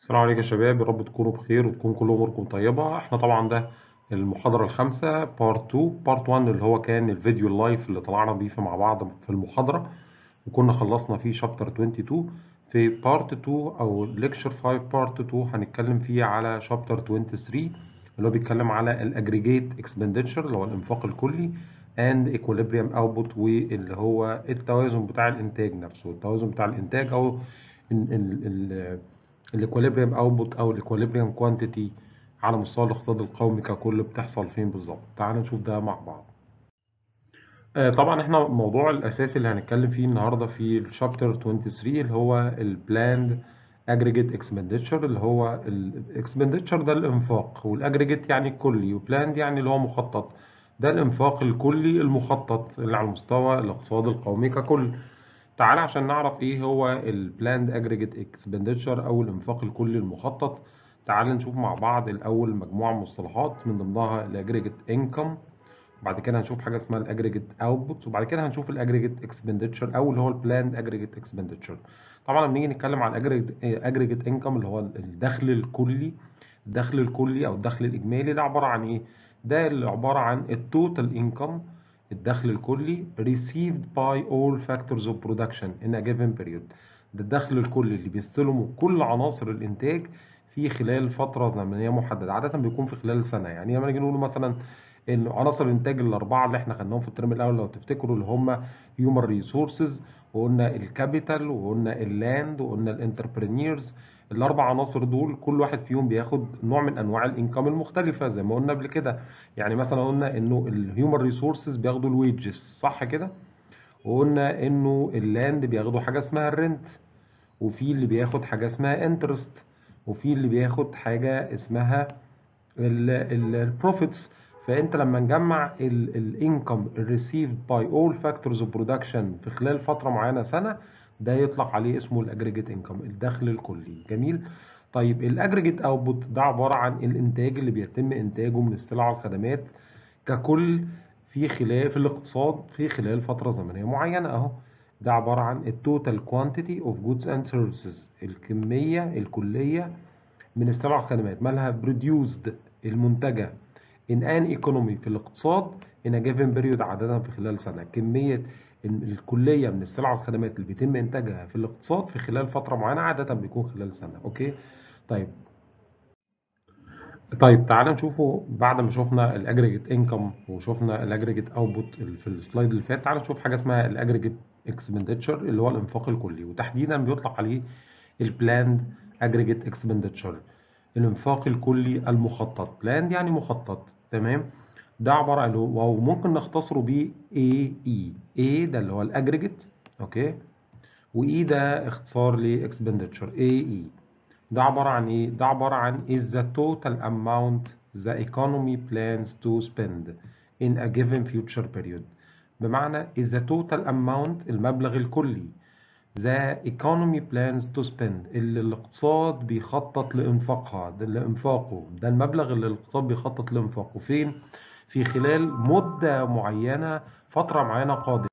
السلام عليكم يا شباب، يا رب تكونوا بخير وتكون كل اموركم طيبه. احنا طبعا ده المحاضره الخامسه بارت 2. بارت 1 اللي هو كان الفيديو اللايف اللي طلعنا بيه مع بعض في المحاضره، وكنا خلصنا فيه شابتر 22. في بارت 2 او ليكشر 5 بارت 2 هنتكلم فيه على شابتر 23 اللي هو بيتكلم على الاجريجيت اكسبنديتشر اللي هو الانفاق الكلي اند ايكوليبريم اوتبوت، واللي هو التوازن بتاع الانتاج نفسه، التوازن بتاع الانتاج او الايكوليبريم اوتبوت او الايكوليبريم كوانتيتي على مستوى الاقتصاد القومي ككل بتحصل فين بالظبط. تعال نشوف ده مع بعض. طبعا احنا الموضوع الاساسي اللي هنتكلم فيه النهارده في الشابتر 23 اللي هو البلاند اجريجيت اكسبنديتشر، اللي هو الاكسبنديتشر ده الانفاق، والاجريجيت يعني الكلي، وبلاند يعني اللي هو مخطط. ده الانفاق الكلي المخطط اللي على مستوى الاقتصاد القومي ككل. تعالى عشان نعرف ايه هو البلاند اجريجيت اكسبنديتشر او الانفاق الكلي المخطط. تعالى نشوف مع بعض الاول مجموعه من المصطلحات من ضمنها الاجريجيت انكم، بعد كده هنشوف حاجه اسمها الاجريجيت اوتبوت، وبعد كده هنشوف الاجريجيت اكسبنديتشر او اللي هو البلاند اجريجيت اكسبنديتشر. طبعا لما نيجي نتكلم عن الاجريجيت انكم اللي هو الدخل الكلي، الدخل الكلي او الدخل الاجمالي ده عباره عن ايه؟ ده اللي عباره عن التوتال انكم، الدخل الكلي received by all factors of production in a given period. ده الدخل الكلي اللي بيستلمه كل عناصر الانتاج في خلال فتره زمنيه محدده، عاده بيكون في خلال سنه. يعني لما نيجي نقول مثلا ان عناصر الانتاج الاربعه اللي احنا خدناهم في الترم الاول لو تفتكروا، اللي هم هيومن ريسورسز، وقلنا الكابيتال، وقلنا اللاند، وقلنا الانتربرينيرز. الاربع عناصر دول كل واحد فيهم بياخد نوع من انواع الانكم المختلفه زي ما قلنا قبل كده. يعني مثلا قلنا انه الهيومن ريسورسز بياخدوا الويجز، صح كده؟ وقلنا انه اللاند بياخدوا حاجه اسمها الرنت، وفي اللي بياخد حاجه اسمها انترست، وفي اللي بياخد حاجه اسمها البروفيتس. فانت لما نجمع الانكم received by all factors of production في خلال فتره معينه سنه، ده يطلق عليه اسمه الاجريجيت انكم، الدخل الكلي. جميل. طيب الاجريجيت اوتبوت ده عباره عن الانتاج اللي بيتم انتاجه من السلع والخدمات ككل في الاقتصاد في خلال فتره زمنيه معينه اهو. ده عباره عن التوتال كوانتيتي اوف جودز اند سيرفيسز، الكميه الكليه من السلع والخدمات مالها produced، المنتجة in an economy في الاقتصاد in a given period عادة في خلال سنة. كمية الكلية من السلع والخدمات اللي بيتم إنتاجها في الاقتصاد في خلال فترة معينة عادة بيكون خلال سنة. أوكي. طيب. تعالى نشوفه بعد ما شفنا الاجريجيت انكم وشفنا الاجريجيت اوتبوت في السلايد اللي فات. تعالى نشوف حاجه اسمها الاجريجيت اكسبنديتشر اللي هو الانفاق الكلي، وتحديدا بيطلق عليه البلاند اجريجيت اكسبنديتشر، الانفاق الكلي المخطط. بلاند يعني مخطط، تمام. ده عباره عن، وممكن نختصره ب AE. A ده اللي هو الاجريجيت، اوكي، وE ده اختصار لاكسبنديتشر AE. ده عبارة عن إيه؟ ده عبارة عن is the total amount the economy plans to spend in a given future period. بمعنى is the total amount المبلغ الكلي the economy plans to spend اللي الاقتصاد بيخطط لإنفاقها، ده لإنفاقه، ده المبلغ اللي الاقتصاد بيخطط لإنفاقه فين؟ في خلال مدة معينة، فترة معينة قادمة.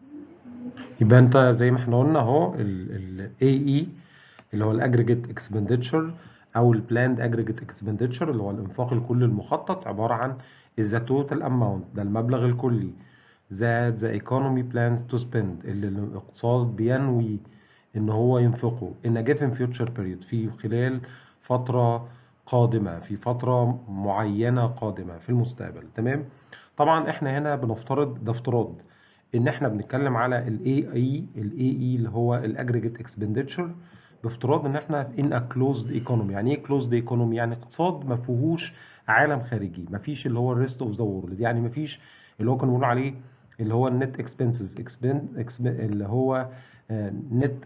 يبقى انت زي ما احنا قلنا اهو ال AE اللي هو الاجريجيت اكسبنديتشر او البلاند اجريجيت اكسبنديتشر اللي هو الانفاق الكلي المخطط، عباره عن is the total amount ده المبلغ الكلي that the economy plans to spend اللي الاقتصاد بينوي ان هو ينفقه in a given future period في خلال فتره قادمه، في فتره معينه قادمه في المستقبل. تمام. طبعا احنا هنا بنفترض، ده افتراض ان احنا بنتكلم على الاي اي اللي هو الاجريجيت اكسبنديتشر، بافتراض ان احنا ان ا كلوزد ايكونومي. يعني ايه كلوزد ايكونومي؟ يعني اقتصاد ما فيهوش عالم خارجي، ما فيش اللي هو الريست اوف ذا وورلد، يعني ما فيش اللي هو كنا بنقول عليه اللي هو النت اكسبنسز، اللي هو نت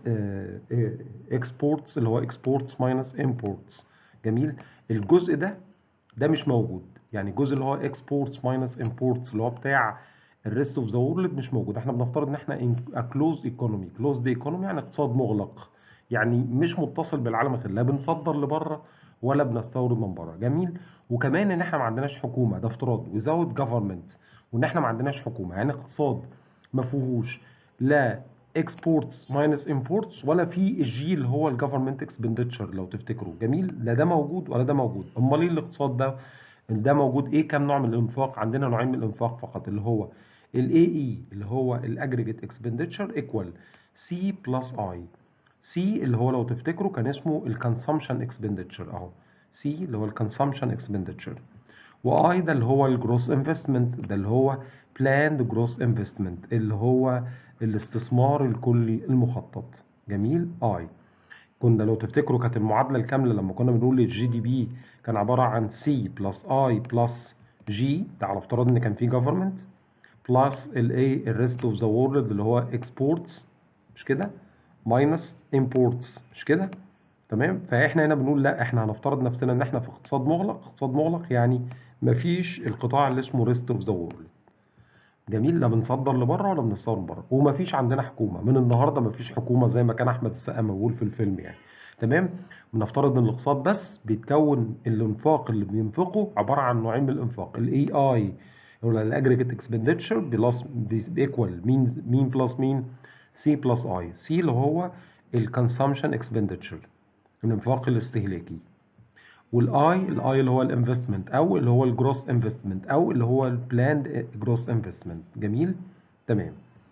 اكسبورتس، اللي هو اكسبورتس ماينس امبورتس. جميل. الجزء ده مش موجود. يعني الجزء اللي هو اكسبورتس ماينس امبورتس اللي هو بتاع الريست اوف ذا وورلد مش موجود. احنا بنفترض ان احنا كلوز ايكونومي. كلوز ايكونومي يعني اقتصاد مغلق، يعني مش متصل بالعالم الخارجي، لا بنصدر لبره ولا بنستورد من بره. جميل. وكمان ان احنا ما عندناش حكومه، ده افتراض without government، وان احنا ما عندناش حكومه، يعني اقتصاد ما فيهوش لا اكسبورتس ماينس امبورتس، ولا في الجي اللي هو الجفرمنت اكسبندتشر لو تفتكروا. جميل، لا ده موجود ولا ده موجود. امال ايه الاقتصاد ده موجود؟ ايه كام نوع من الانفاق؟ عندنا نوعين من الانفاق فقط، اللي هو الاي اي اللي هو الاجريجيت اكسبندتشر ايكوال سي بلس اي. سي اللي هو لو تفتكروا كان اسمه الكونسامشن اكسبندتشر اهو، سي اللي هو الكونسامشن اكسبندتشر، واي ده اللي هو الجروس انفستمنت، ده اللي هو بلاند جروس انفستمنت اللي هو الاستثمار الكلي المخطط. جميل. اي كنا لو تفتكروا كانت المعادله الكامله لما كنا بنقول الجي دي بي كان عباره عن سي بلس اي بلس جي، ده على افتراض ان كان في جفرمنت، بلس الايه الريست اوف ذا وورلد اللي هو اكسبورتس، مش كده؟ ماينس امبورتس، مش كده؟ تمام. فاحنا هنا بنقول لا، احنا هنفترض نفسنا ان احنا في اقتصاد مغلق. اقتصاد مغلق يعني مفيش القطاع اللي اسمه ريست اوف ذا وورلد. جميل، لا بنصدر لبره ولا بنستورد من بره، ومفيش عندنا حكومه. من النهارده مفيش حكومه زي ما كان احمد السقا موجود في الفيلم يعني. تمام. بنفترض ان الاقتصاد بس بيتكون الانفاق اللي بينفقه عباره عن نوعين من الانفاق، الاي اي ولا الاجريجيت اكسبندتشر بلس بيكوال مين بلس مين؟ سي بلس اي. سي اللي هو الكونسامشن اكسبندتشر، الانفاق الاستهلاكي، الاي اللي هو الانفستمنت او اللي هو الجروس انفستمنت او اللي هو البلاند جروس انفستمنت. جميل. تمام.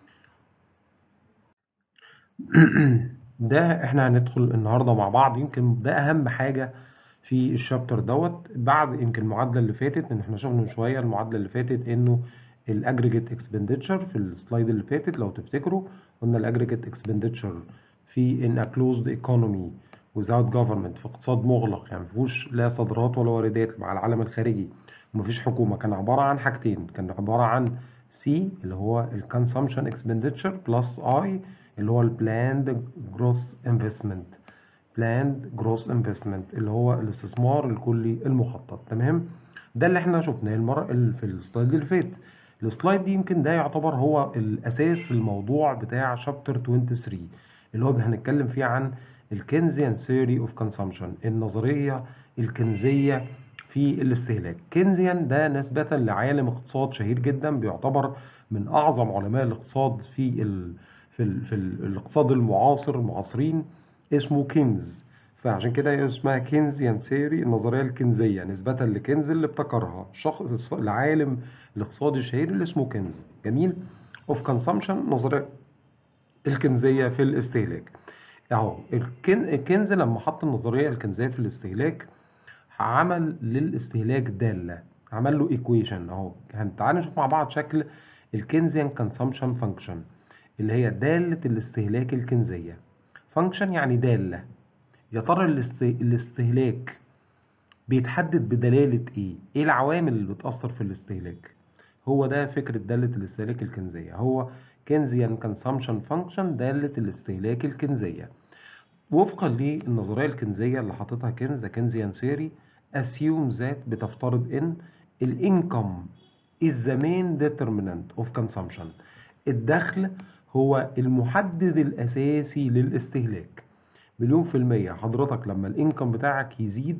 ده احنا هندخل النهارده مع بعض، يمكن ده اهم حاجه في الشابتر بعد يمكن المعادله اللي فاتت، ان احنا شفنا من شويه المعادله اللي فاتت انه الاجريجيت اكسبندتشر في السلايد اللي فاتت لو تفتكروا، قلنا الاجريجيت اكسبندتشر في ان كلوزد ايكونومي without government، في اقتصاد مغلق يعني ما فيهوش لا صادرات ولا واردات مع العالم الخارجي ومفيش حكومه، كان عباره عن حاجتين، كان عباره عن سي اللي هو الكونسومشن اكسبندتشر بلس اي اللي هو البلاند جروث انفستمنت، بلاند جروث انفستمنت اللي هو الاستثمار الكلي المخطط. تمام. ده اللي احنا شفناه المره في السلايد اللي فات. السلايد دي يمكن ده يعتبر هو الاساس الموضوع بتاع شابتر 23 اللي هو هنتكلم فيه عن الكنزيان ثيوري اوف كونسامشن، النظريه الكنزيه في الاستهلاك. كنزيان ده نسبه لعالم اقتصاد شهير جدا، بيعتبر من اعظم علماء الاقتصاد في الاقتصاد المعاصرين، اسمه كينز. فعشان كده اسمها كينزيان ثيوري، النظريه الكنزيه، نسبه لكنز اللي ابتكرها شخص العالم الاقتصادي الشهير اللي اسمه كينز. جميل. اوف كونسامشن، نظريه الكنزيه في الاستهلاك. اهو الكنز لما حط النظريه الكنزيه في الاستهلاك عمل للاستهلاك داله، عمل له ايكويشن اهو. تعالوا نشوف مع بعض شكل الكنزيان كونسامشن فانكشن اللي هي داله الاستهلاك الكنزيه. فانكشن يعني داله. يا ترى الاستهلاك بيتحدد بدلالة ايه؟ ايه العوامل اللي بتأثر في الاستهلاك؟ هو ده فكرة دالة الاستهلاك الكنزية، هو كنزيان كونسامشن فانكشن، دالة الاستهلاك الكنزية. وفقا للنظرية الكنزية اللي حاططها كنزيان ثيوري assume that، بتفترض ان الانكم is the main determinant of consumption، الدخل هو المحدد الأساسي للاستهلاك. مليون في المية حضرتك لما الانكم بتاعك يزيد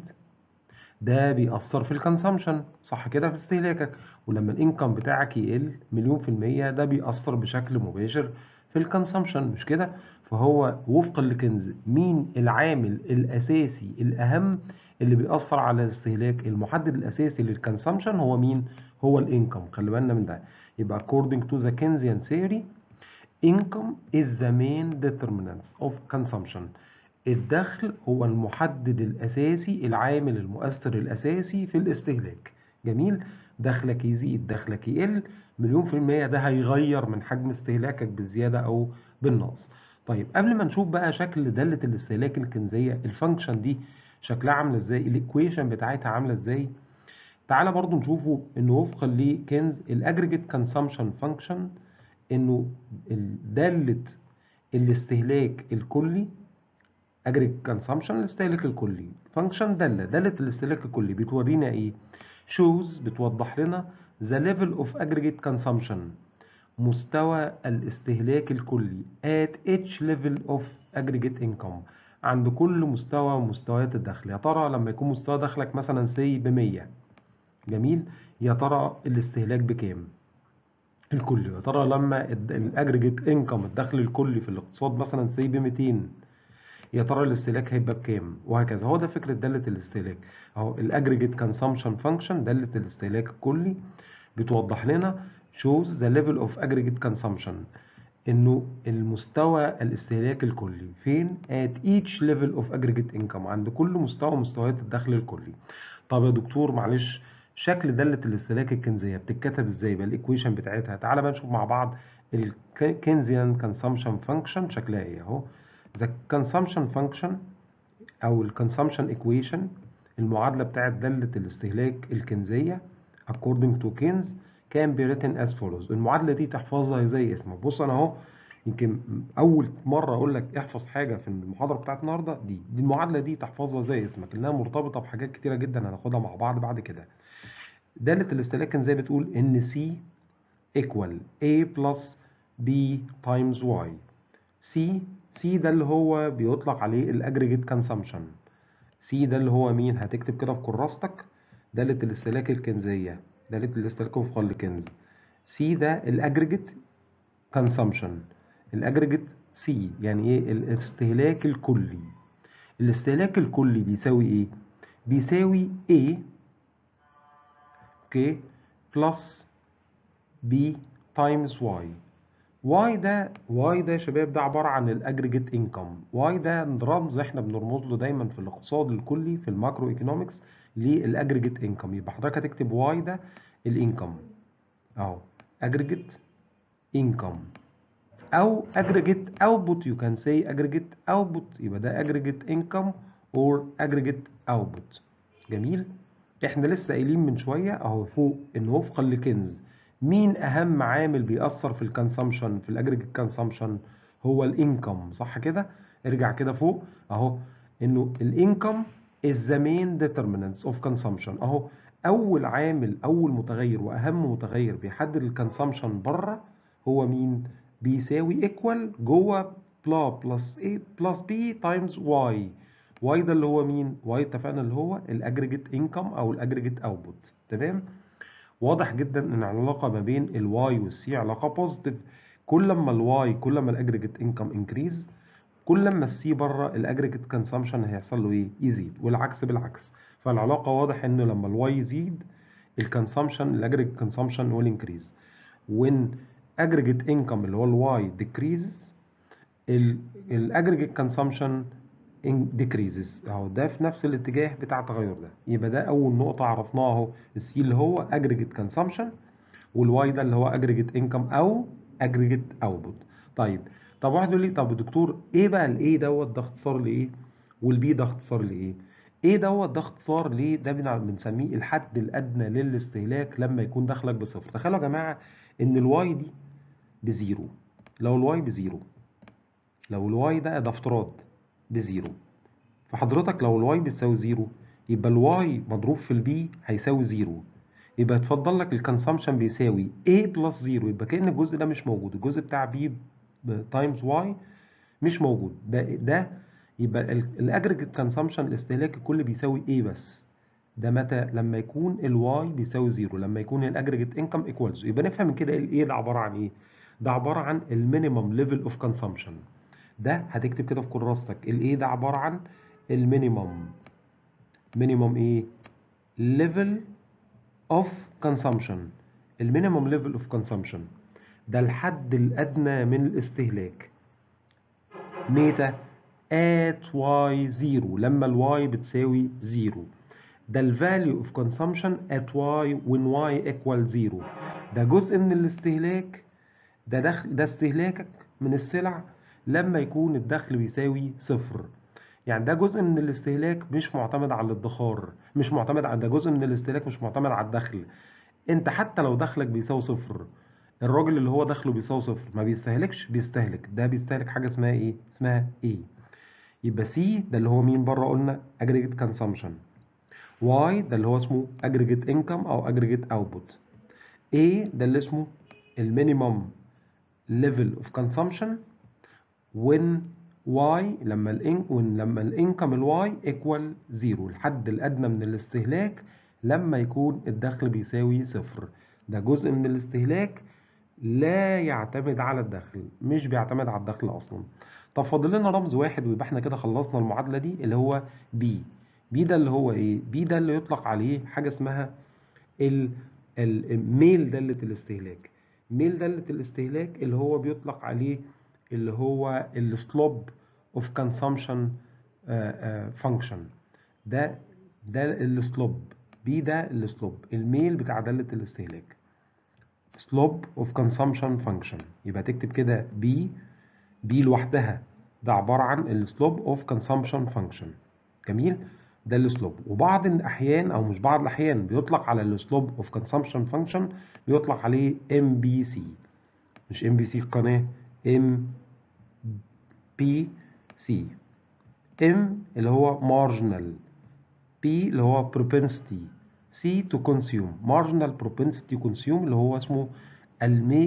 ده بيأثر في الكونسامشن، صح كده، في استهلاكك. ولما الانكم بتاعك يقل مليون في المية ده بيأثر بشكل مباشر في الكونسامشن، مش كده؟ فهو وفقا لكنز مين العامل الأساسي الأهم اللي بيأثر على الاستهلاك؟ المحدد الأساسي للكونسامشن هو مين؟ هو الانكم. خلي بالنا من ده. يبقى according to the Keynesian theory income is the main determinants of consumption. الدخل هو المحدد الأساسي، العامل المؤثر الأساسي في الاستهلاك. جميل. دخلك يزيد دخلك يقل مليون في المية ده هيغير من حجم استهلاكك بالزيادة أو بالنقص. طيب قبل ما نشوف بقى شكل دالة الاستهلاك الكنزية، الفانكشن دي شكلها عاملة ازاي، الايكويشن بتاعتها عاملة ازاي، تعالى برضو نشوفه انه وفقا لكنز الاجريجيت كونسامشن فانكشن، انه دالة الاستهلاك الكلي، aggregate consumption الاستهلاك الكلي، فانكشن دالة الاستهلاك الكلي بتورينا ايه؟ shows بتوضح لنا the level of aggregate consumption، مستوى الاستهلاك الكلي at each level of aggregate income، عند كل مستوى من مستويات الدخل. يا ترى لما يكون مستوى دخلك مثلا سي ب 100، جميل، يا ترى الاستهلاك بكام؟ الكلي. يا ترى لما الاجريجيت انكم الدخل الكلي في الاقتصاد مثلا سي ب 200، يا ترى الاستهلاك هيبقى بكام؟ وهكذا. هو ده فكره داله الاستهلاك اهو. الاجريجيت كونسامشن فانكشن داله الاستهلاك الكلي بتوضح لنا shows the level of aggregate consumption، انه المستوى الاستهلاك الكلي فين at each level of aggregate income، عند كل مستوى مستويات الدخل الكلي. طب يا دكتور معلش، شكل دالة الاستهلاك الكنزية بتتكتب ازاي بقى؟ الايكويشن بتاعتها تعالى بقى نشوف مع بعض. الكنزيان consumption function شكلها ايه اهو. the consumption function او الكونسامشن equation، المعادلة بتاعت دالة الاستهلاك الكنزية according to Keynes can be written as follows. المعادلة دي تحفظها زي اسمها. بص انا اهو يمكن اول مرة اقول لك احفظ حاجة في المحاضرة بتاعت النهاردة، دي المعادلة دي تحفظها زي اسمك، لانها مرتبطة بحاجات كتيرة جدا هناخدها مع بعض بعد كده. دالة الاستهلاك كان زي بتقول ان C equal A plus B times Y. C ده اللي هو بيطلق عليه الاجريجيت كونسامشن. سي ده اللي هو مين؟ هتكتب كده في كراستك دالة الاستهلاك الكنزية، دالة الاستهلاك وفقا لكنز. سي ده الاجريجيت كونسامشن. الاجريجيت سي يعني ايه؟ الاستهلاك الكلي. الاستهلاك الكلي بيساوي ايه؟ بيساوي A اوكي بلس B تايمز Y. واي ده يا شباب ده عباره عن الاجريجيت انكم. واي ده رمز احنا بنرمز له دايما في الاقتصاد الكلي في الماكرو ايكونومكس للاجريجيت انكم. يبقى حضرتك هتكتب واي ده الانكم اهو، اجريجيت انكم او اجريجيت اوتبوت. يو كان سي اجريجيت اوتبوت، يبقى ده اجريجيت انكم اور اجريجيت اوتبوت. جميل. احنا لسه قايلين من شويه اهو فوق ان وفقا لكنز مين اهم عامل بيأثر في الكونسامشن في الاجريجيت كونسامشن؟ هو الانكم، صح كده؟ ارجع كده فوق اهو، انه الانكم is the main determinants of consumption اهو. اول عامل، اول متغير واهم متغير بيحدد الكونسامشن بره هو مين؟ بيساوي ايكوال جوه بلا بلس ايه بلس بي تايمز واي. واي ده اللي هو مين؟ واي اتفقنا اللي هو الاجريجيت انكم او الاجريجيت اوتبوت. تمام. واضح جدا ان العلاقه ما بين الواي والسي علاقه بوزيتيف. كل ما الواي، كل ما الاجريجيت انكم انكريز، كل ما السي بره الاجريجيت كونسامشن هيحصل له ايه؟ يزيد، والعكس بالعكس. فالعلاقه واضح ان لما الواي يزيد الكونسامشن الاجريجيت كونسامشن ويل انكريز. وين aggregate income اللي هو الواي decreases الاجريجيت كونسامشن decreases اهو. ده في نفس الاتجاه بتاع التغير ده. يبقى ده اول نقطه عرفناها اهو. السي اللي هو aggregate consumption، والواي ده اللي هو aggregate income او aggregate output. طب واحد يقول لي طب يا دكتور ايه بقى الايه دوت ده اختصار لايه؟ والبي ده اختصار لايه؟ ايه دوت ده اختصار ليه؟ ده بنسميه الحد الادنى للاستهلاك لما يكون دخلك بصفر. تخيلوا يا جماعه ان الواي دي بزيرو. لو الواي بزيرو، لو الواي ده افتراض بزيرو، فحضرتك لو الواي بتساوي زيرو يبقى الواي مضروب في البي هيساوي زيرو. يبقى اتفضل لك الكونسامشن بيساوي A بلس زيرو. يبقى كأن الجزء ده مش موجود، الجزء بتاع B تايمز واي مش موجود. ده يبقى الاجريجيت كونسامشن الاستهلاك الكلي بيساوي A بس. ده متى؟ لما يكون الواي بيساوي زيرو، لما يكون الاجريجيت انكم ايكوالز. يبقى نفهم من كده الايه ده عباره عن ايه؟ ده عباره عن المينيمم ليفل اوف كونسامشن. ده هتكتب كده في كراستك الايه ده عباره عن المينيمم. مينيمم ايه؟ ليفل اوف كونسامشن. المينيمم ليفل اوف كونسامشن ده الحد الادنى من الاستهلاك. متى؟ at y0 لما الواي بتساوي 0. ده ال value of consumption at y when y equal 0. ده جزء من الاستهلاك، ده استهلاكك من السلع لما يكون الدخل بيساوي صفر. يعني ده جزء من الاستهلاك مش معتمد على الادخار، مش معتمد على، ده جزء من الاستهلاك مش معتمد على الدخل. انت حتى لو دخلك بيساوي صفر، الراجل اللي هو دخله بيساوي صفر ما بيستهلكش؟ بيستهلك. ده بيستهلك حاجه اسمها ايه؟ اسمها ايه. يبقى سي ده اللي هو مين بره؟ قلنا aggregate consumption. واي ده اللي هو اسمه aggregate income او aggregate output. A ده اللي اسمه المينيمم level of consumption when y لما الانكم الواي equal 0، الحد الادنى من الاستهلاك لما يكون الدخل بيساوي صفر. ده جزء من الاستهلاك لا يعتمد على الدخل، مش بيعتمد على الدخل اصلا. طب فاضل لنا رمز واحد ويبقى احنا كده خلصنا المعادله دي، اللي هو بي. بي ده اللي هو ايه؟ بي ده اللي يطلق عليه حاجه اسمها الميل دالة الاستهلاك. ميل دالة الاستهلاك اللي هو بيطلق عليه اللي هو السلوب اوف كونسامشن فانكشن. ده ده السلوب. بي ده السلوب الميل بتاع دالة الاستهلاك، سلوب اوف كونسامشن فانكشن. يبقى تكتب كده بي. بي لوحدها ده عبارة عن السلوب اوف كونسامشن فانكشن. جميل. ده السلوب. وبعض الاحيان او مش بعض الاحيان بيطلق على السلوب اوف كونسامشن فانكشن بيطلق عليه ام بي سي. مش ام بي سي القناه، ام بي سي. ام اللي هو مارجنال، بي اللي هو propensity، سي to consume. marginal propensity consume اللي هو اسمه المي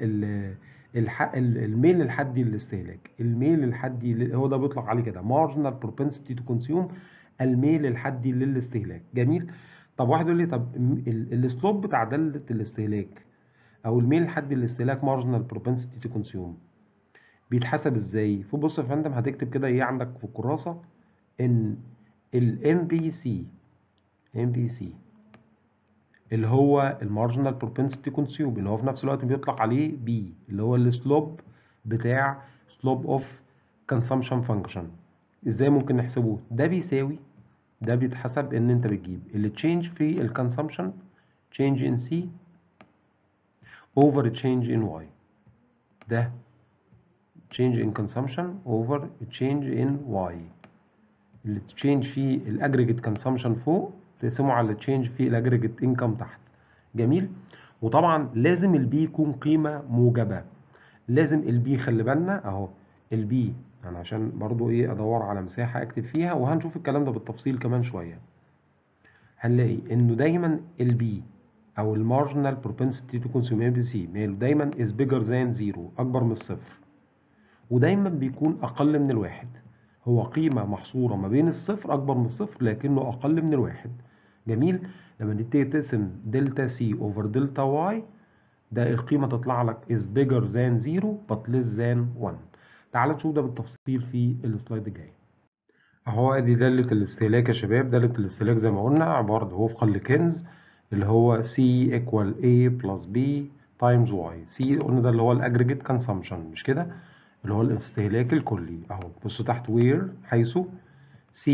الميل الحدي للاستهلاك. الميل الحدي هو ده بيطلق عليه كده marginal propensity to consume، الميل الحدي للاستهلاك. جميل. طب واحد يقول لي طب السلوب بتاع دالة الاستهلاك او الميل الحدي للاستهلاك marginal propensity to consume بيتحسب ازاي؟ فبص يا فندم، هتكتب كده ايه عندك في الكراسة ان الام بي سي، ام بي سي اللي هو المارجنال بروبنسيتي كونسيوم، اللي هو في نفس الوقت بيطلق عليه بي، اللي هو السلوب بتاع سلوب اوف كونسامشن فانكشن. ازاي ممكن نحسبه؟ ده بيساوي، ده بيتحسب ان انت بتجيب اللي تشينج في الكونسامشن، تشينج ان سي اوفر تشينج ان واي. ده تشينج ان كونسامشن اوفر تشينج ان واي. اللي تشينج في الاجريجيت كونسامشن فوق تقسمه على تشينج في الاجريجيت انكم تحت. جميل. وطبعا لازم البي يكون قيمه موجبه. لازم البي، خلي بالنا اهو البي، انا عشان برضو ايه ادور على مساحه اكتب فيها، وهنشوف الكلام ده بالتفصيل كمان شويه. هنلاقي انه دايما البي او المارجنال بروبنسيتي تو كونسيوم ام بي سي ماله دايما از بيجر ذان زيرو، اكبر من الصفر. ودايما بيكون اقل من الواحد. هو قيمة محصورة ما بين الصفر، اكبر من الصفر لكنه اقل من الواحد. جميل. لما تيجي تقسم دلتا سي اوفر دلتا واي، ده القيمة تطلع لك is bigger than 0 but less than 1. تعال نشوف ده بالتفصيل في السلايد الجاي. اهو ادي دالة الاستهلاك يا شباب. دالة الاستهلاك زي ما قلنا عبارة وفقا لكينز اللي هو C equal A plus B times Y. C قلنا ده اللي هو الاجريجيت كونسامشن، مش كده؟ اللي هو الاستهلاك الكلي. اهو بصوا تحت where، حيث C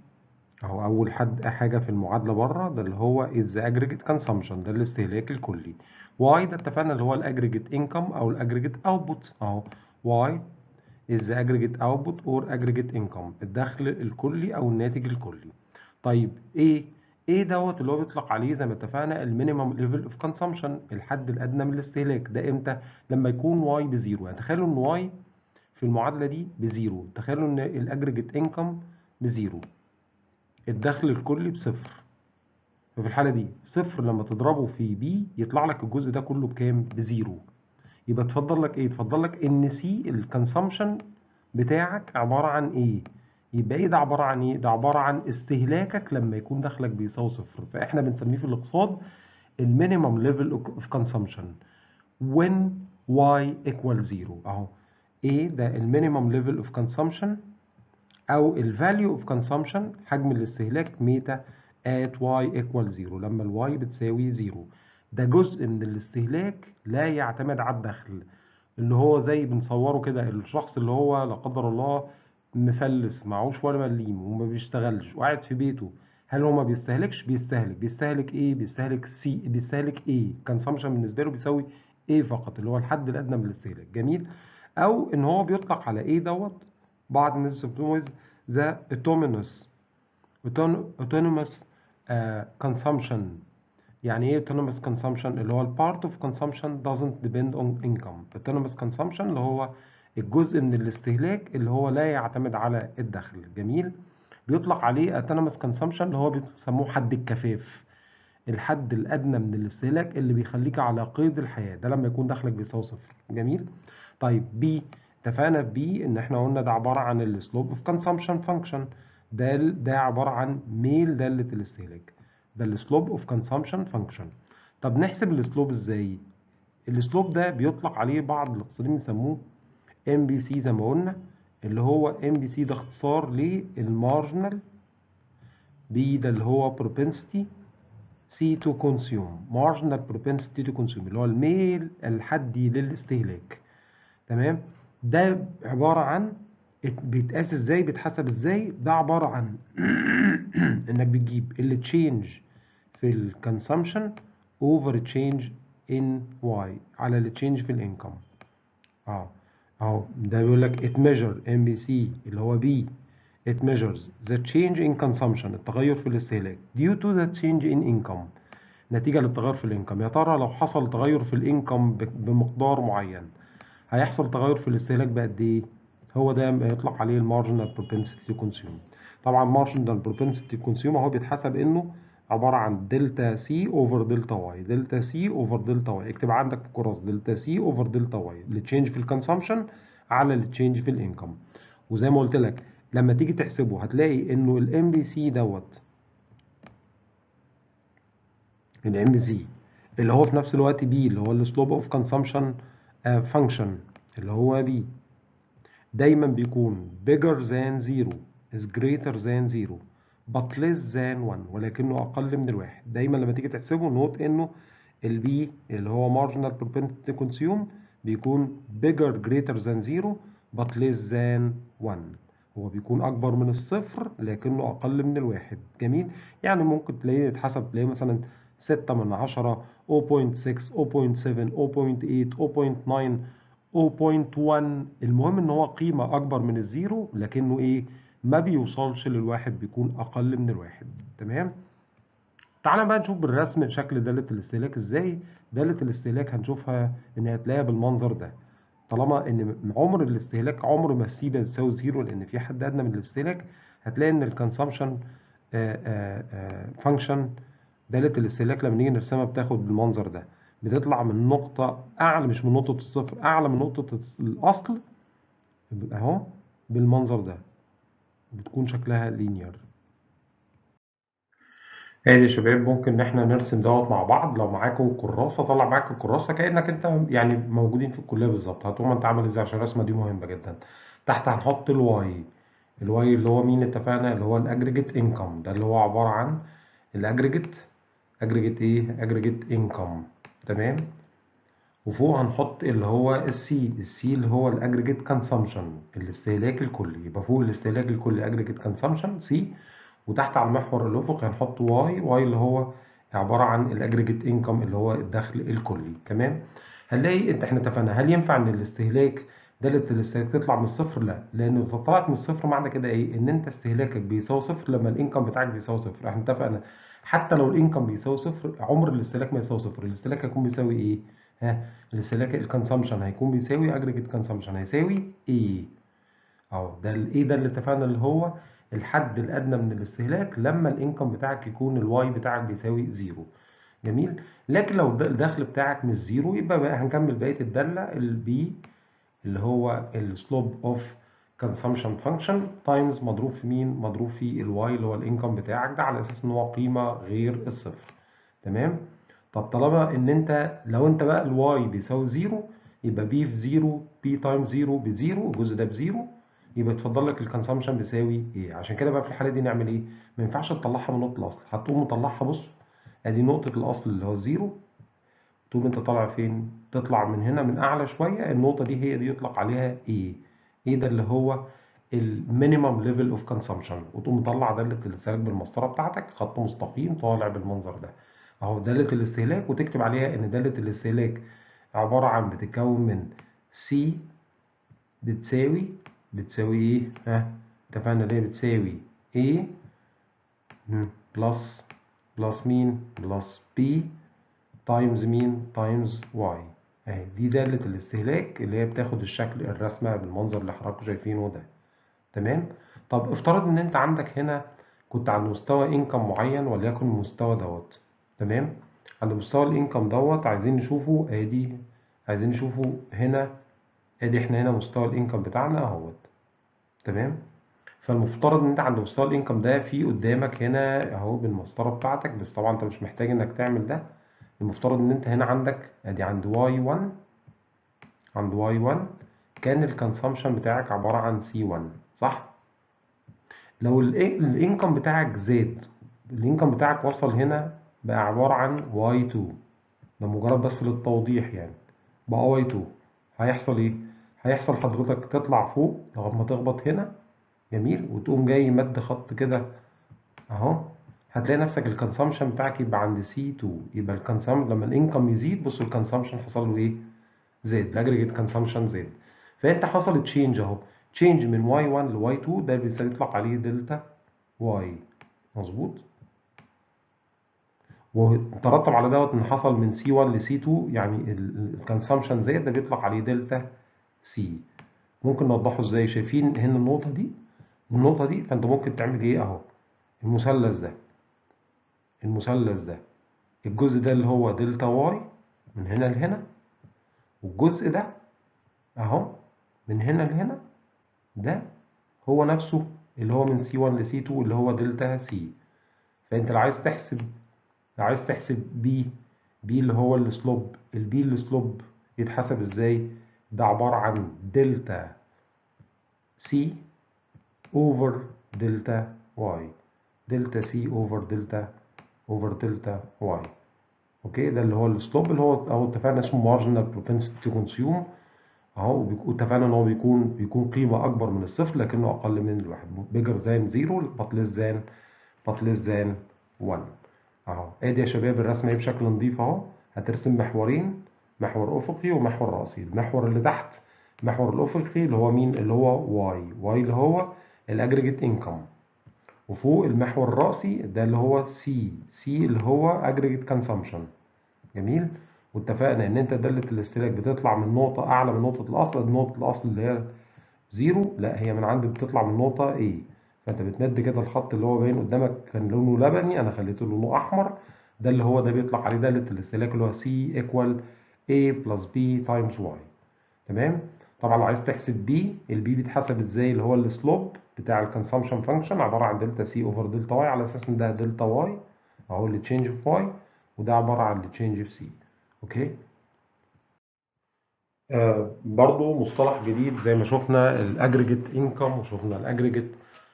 اهو اول حاجة في المعادلة بره، ده اللي هو is the aggregate consumption، ده الاستهلاك الكلي. Y ده اتفقنا اللي هو الاجريجيت income او الاجريجيت output. اهو Y is the aggregate output or aggregate income، الدخل الكلي او الناتج الكلي. طيب ايه دوت اللي هو بيطلق عليه زي ما اتفقنا المينيمم ليفل اوف كونسامشن، الحد الادنى من الاستهلاك. ده امتى؟ لما يكون واي بزيرو. يعني تخيلوا ان واي في المعادله دي بزيرو، تخيلوا ان الاجريجيت انكم بزيرو، الدخل الكلي بصفر. ففي الحاله دي صفر لما تضربه في بي يطلع لك الجزء ده كله بكام؟ بزيرو. يبقى تفضل لك ايه؟ تفضل لك ان سي الكونسامشن بتاعك عباره عن ايه؟ يبقى ايه ده عباره عن ايه؟ ده عباره عن استهلاكك لما يكون دخلك بيساوي صفر. فاحنا بنسميه في الاقتصاد المينيمم ليفل اوف كونسامشن when y equal 0. اهو ايه ده المينيمم ليفل اوف كونسامشن او الفاليو اوف كونسامشن، حجم الاستهلاك ميتا at y equal 0، لما الواي بتساوي 0. ده جزء من الاستهلاك لا يعتمد على الدخل، اللي هو زي بنصوره كده الشخص اللي هو لا قدر الله مفلس، معهوش ولا مليم وما بيشتغلش وقاعد في بيته. هل هو ما بيستهلكش؟ بيستهلك ايه؟ بيستهلك سي، بيستهلك ايه؟ كونسامشن بالنسبه له بيساوي ايه فقط، اللي هو الحد الادنى من الاستهلاك. جميل. او ان هو بيطلق على ايه دوت بعض الناس بتسموه ذا autonomous consumption. يعني ايه autonomous consumption؟ اللي هو ال part of consumption doesn't depend on income. autonomous consumption اللي هو الجزء من الاستهلاك اللي هو لا يعتمد على الدخل. جميل. بيطلق عليه autonomous consumption اللي هو بيسموه حد الكفاف، الحد الادنى من الاستهلاك اللي بيخليك على قيد الحياه، ده لما يكون دخلك بيساوي صفر. جميل. طيب بي، اتفقنا بي ان احنا قلنا ده عباره عن السلوب اوف كونسامشن فانكشن. ده عباره عن ميل داله الاستهلاك، ده السلوب اوف كونسامشن فانكشن. طب نحسب السلوب ازاي؟ السلوب ده بيطلق عليه بعض الاقتصاديين بيسموه ام بي سي زي ما قلنا، اللي هو ام بي سي ده اختصار للمارجنال، بي ده اللي هو propensity، سي تو كونسيوم، مارجنال propensity to consume اللي هو الميل الحدي للاستهلاك. تمام. ده عبارة عن بيتقاس ازاي، بيتحسب ازاي؟ ده عبارة عن انك بتجيب اللي تشينج في الكونسامشن اوفر تشينج ان واي على اللي تشينج في الانكم. اه اهو ده بيقول لك it measure MBC اللي هو B، it measures the change in consumption التغير في الاستهلاك due to the change in income نتيجة للتغير في الانكم. يا ترى لو حصل تغير في الانكم بمقدار معين هيحصل تغير في الاستهلاك بقد ايه؟ هو ده يطلق عليه المارجنال propensity to consume. طبعا marginal propensity to consume هو بيتحسب انه عبارة عن دلتا سي اوفر دلتا واي، دلتا سي اوفر دلتا واي، اكتب عندك في الكراس دلتا سي اوفر دلتا واي، اللي تشينج في الكونسامشن على اللي تشينج في الانكم. وزي ما قلت لك لما تيجي تحسبه هتلاقي انه الام بي سي دوت، الام بي سي اللي هو في نفس الوقت بي اللي هو السلوب اوف كونسامشن فانكشن اللي هو بي، دايما بيكون bigger than 0 is greater than 0 but less than 1 ولكنه أقل من الواحد. دايما لما تيجي تحسبه نوت إنه البي اللي هو marginal propensity to consume بيكون bigger greater than 0 but less than 1. هو بيكون أكبر من الصفر لكنه أقل من الواحد. جميل. يعني ممكن تلاقيه يتحسب تلاقيه مثلا 6 من 10، 0.6، 0.7، 0.8، 0.9، 0.1. المهم ان هو قيمة اكبر من الزيرو لكنه ايه، ما بيوصلش للواحد، بيكون اقل من الواحد. تمام. تعالى بقى نشوف بالرسم شكل دالة الاستهلاك ازاي. دالة الاستهلاك هنشوفها ان هتلاقيها بالمنظر ده. طالما ان عمر الاستهلاك عمر ما السي ده بتساوي زيرو لان في حد ادنى من الاستهلاك، هتلاقي ان الكونسامشن فانكشن دالة الاستهلاك لما نيجي نرسمها بتاخد بالمنظر ده، بتطلع من نقطة أعلى، مش من نقطة الصفر، أعلى من نقطة الأصل أهو بالمنظر ده، بتكون شكلها لينير. ادي يا شباب ممكن ان احنا نرسم دوت مع بعض. لو معاكم كراسه طلع معاك الكراسه كانك انت يعني موجودين في الكليه بالظبط. هتقوم انت عامل ازاي عشان الرسمه دي مهمه جدا. تحت هنحط الواي، الواي اللي هو مين اتفقنا اللي هو الاجريجيت انكم، ده اللي هو عباره عن الاجريجيت، اجريجيت ايه، اجريجيت انكم. تمام. وفوق هنحط اللي هو السي، السي اللي هو الاجريجيت كونسامشن الاستهلاك الكلي، يبقى فوق الاستهلاك الكلي اجريجيت كونسامشن سي، وتحت على المحور الافقي هنحط واي، واي اللي هو عباره عن الاجريجيت انكم اللي هو الدخل الكلي. تمام. هنلاقي انت احنا اتفقنا هل ينفع ان الاستهلاك دالة الاستهلاك تطلع من الصفر؟ لا، لان لو طلعت من الصفر معنى كده ايه، ان انت استهلاكك بيساوي صفر لما الانكم بتاعك بيساوي صفر. احنا اتفقنا حتى لو الانكم بيساوي صفر عمر الاستهلاك ما يساوي صفر. الاستهلاك هيكون بيساوي ايه؟ ها، الاستهلاك الكونسامشن هيكون بيساوي اجريجيت كونسامشن هيساوي ايه؟ اهو ده الايه ده اللي اتفقنا اللي هو الحد الادنى من الاستهلاك لما الانكم بتاعك يكون الواي بتاعك بيساوي زيرو. جميل. لكن لو الدخل بتاعك مش زيرو يبقى بقى هنكمل بقيه الداله البي اللي هو السلوب اوف كونسامشن فانكشن تايمز مضروب في مين؟ مضروب في الواي اللي هو الانكم بتاعك ده على اساس ان هو قيمه غير الصفر. تمام. طب طالما ان انت لو انت بقى الواي بيساوي زيرو يبقى بي في زيرو، بي تايم زيرو بزيرو، الجزء ده بزيرو، يبقى اتفضل لك الكونسامشن بيساوي ايه. عشان كده بقى في الحاله دي نعمل ايه؟ ما ينفعش تطلعها من نقطه الاصل، هتقوم مطلعها. بص ادي نقطه الاصل اللي هو زيرو، تقوم انت طالع فين؟ تطلع من هنا من اعلى شويه، النقطه دي هي دي يطلق عليها ايه؟ ايه ده اللي هو المينيمم ليفل اوف كونسامشن، وتقوم مطلع داله الاستهلاك بالمسطره بتاعتك خط مستقيم طالع بالمنظر ده اهو داله الاستهلاك، وتكتب عليها ان داله الاستهلاك عباره عن بتتكون من سي بتساوي، بتساوي ايه؟ ها اتفقنا ليه بتساوي ايه بلس، بلس مين؟ بلس بي تايمز مين؟ تايمز واي. اهي دي دالة الاستهلاك اللي هي بتاخد الشكل الرسمة بالمنظر اللي حضراتكم شايفينه ده. تمام. طب افترض ان انت عندك هنا كنت عند مستوى انكم معين وليكن المستوى دوت. تمام. عند مستوى الانكم دوت عايزين نشوفه، ادي عايزين نشوفه هنا، ادي احنا هنا مستوى الانكم بتاعنا اهوت. تمام. فالمفترض ان انت عند مستوى الانكم ده في قدامك هنا اهو بالمسطره بتاعتك، بس طبعا انت مش محتاج انك تعمل ده. المفترض ان انت هنا عندك ادي عند y1، عند y1 كان الكونسامشن بتاعك عباره عن c1 صح؟ لو الانكم بتاعك زاد، الانكم بتاعك وصل هنا بقى عباره عن y2، ده مجرد بس للتوضيح يعني، بقى y2، هيحصل ايه؟ هيحصل حضرتك تطلع فوق لغايه ما تخبط هنا، جميل، وتقوم جاي مد خط كده اهو، هتلاقي نفسك الكونسامشن بتاعك يبقى عند سي 2، يبقى الكونسام لما الانكم يزيد بص الكونسامشن حصل له ايه؟ زاد، الاجريجيت كونسامشن زاد. فانت حصل تشينج اهو، تشينج من واي 1 لواي 2، ده بيطلق عليه دلتا واي، مظبوط. وترتب على دوت ان حصل من سي 1 لسي 2، يعني الكونسامشن زاد، ده بيطلق عليه دلتا سي. ممكن نوضحه ازاي؟ شايفين هنا النقطه دي والنقطه دي، فانت ممكن تعمل ايه اهو، المثلث ده، المثلث ده الجزء ده اللي هو دلتا واي من هنا لهنا، والجزء ده اهو من هنا لهنا، ده هو نفسه اللي هو من سي 1 لسي 2 اللي هو دلتا سي. فانت لو عايز تحسب، لو عايز تحسب بي، بي اللي هو السلوب، البي السلوب يتحسب ازاي؟ ده عبارة عن دلتا سي اوفر دلتا واي، دلتا سي اوفر دلتا واي. اوكي، ده اللي هو السلوب اللي هو او اتفقنا اسمه مارجنال بروبنسيتي تو كونسيوم اهو، اتفقنا ان هو بيكون قيمه اكبر من الصفر لكنه اقل من الواحد، بيجر ذان زيرو بات ليس ذان 1 اهو. ادي يا شباب الرسمه ايه بشكل نظيف اهو، هترسم محورين، محور افقي ومحور راسي. المحور اللي تحت، المحور الافقي اللي هو مين؟ اللي هو واي اللي هو الاجريجيت انكم، وفوق المحور الراسي ده اللي هو سي اللي هو اجريجيت كونسامشن، جميل. واتفقنا ان انت داله الاستهلاك بتطلع من نقطه اعلى من نقطه الاصل، نقطه الاصل اللي هي زيرو، لا هي من عند بتطلع من نقطه A. فانت بتمد كده الخط اللي هو باين قدامك كان لونه لبني، انا خليته لونه احمر، ده اللي هو ده بيطلق عليه داله الاستهلاك اللي هو C equal A plus B times Y. تمام. طبعا لو عايز تحسب بي، البي بيتحسب ازاي؟ اللي هو السلوب بتاع الكونسامشن فانكشن عباره عن دلتا سي اوفر دلتا واي، على اساس ان ده دلتا واي اهو اللي تشينج في واي، وده عباره عن اللي تشينج في سي. اوكي. برضو مصطلح جديد زي ما شفنا الاجريجيت انكم وشفنا الاجريجيت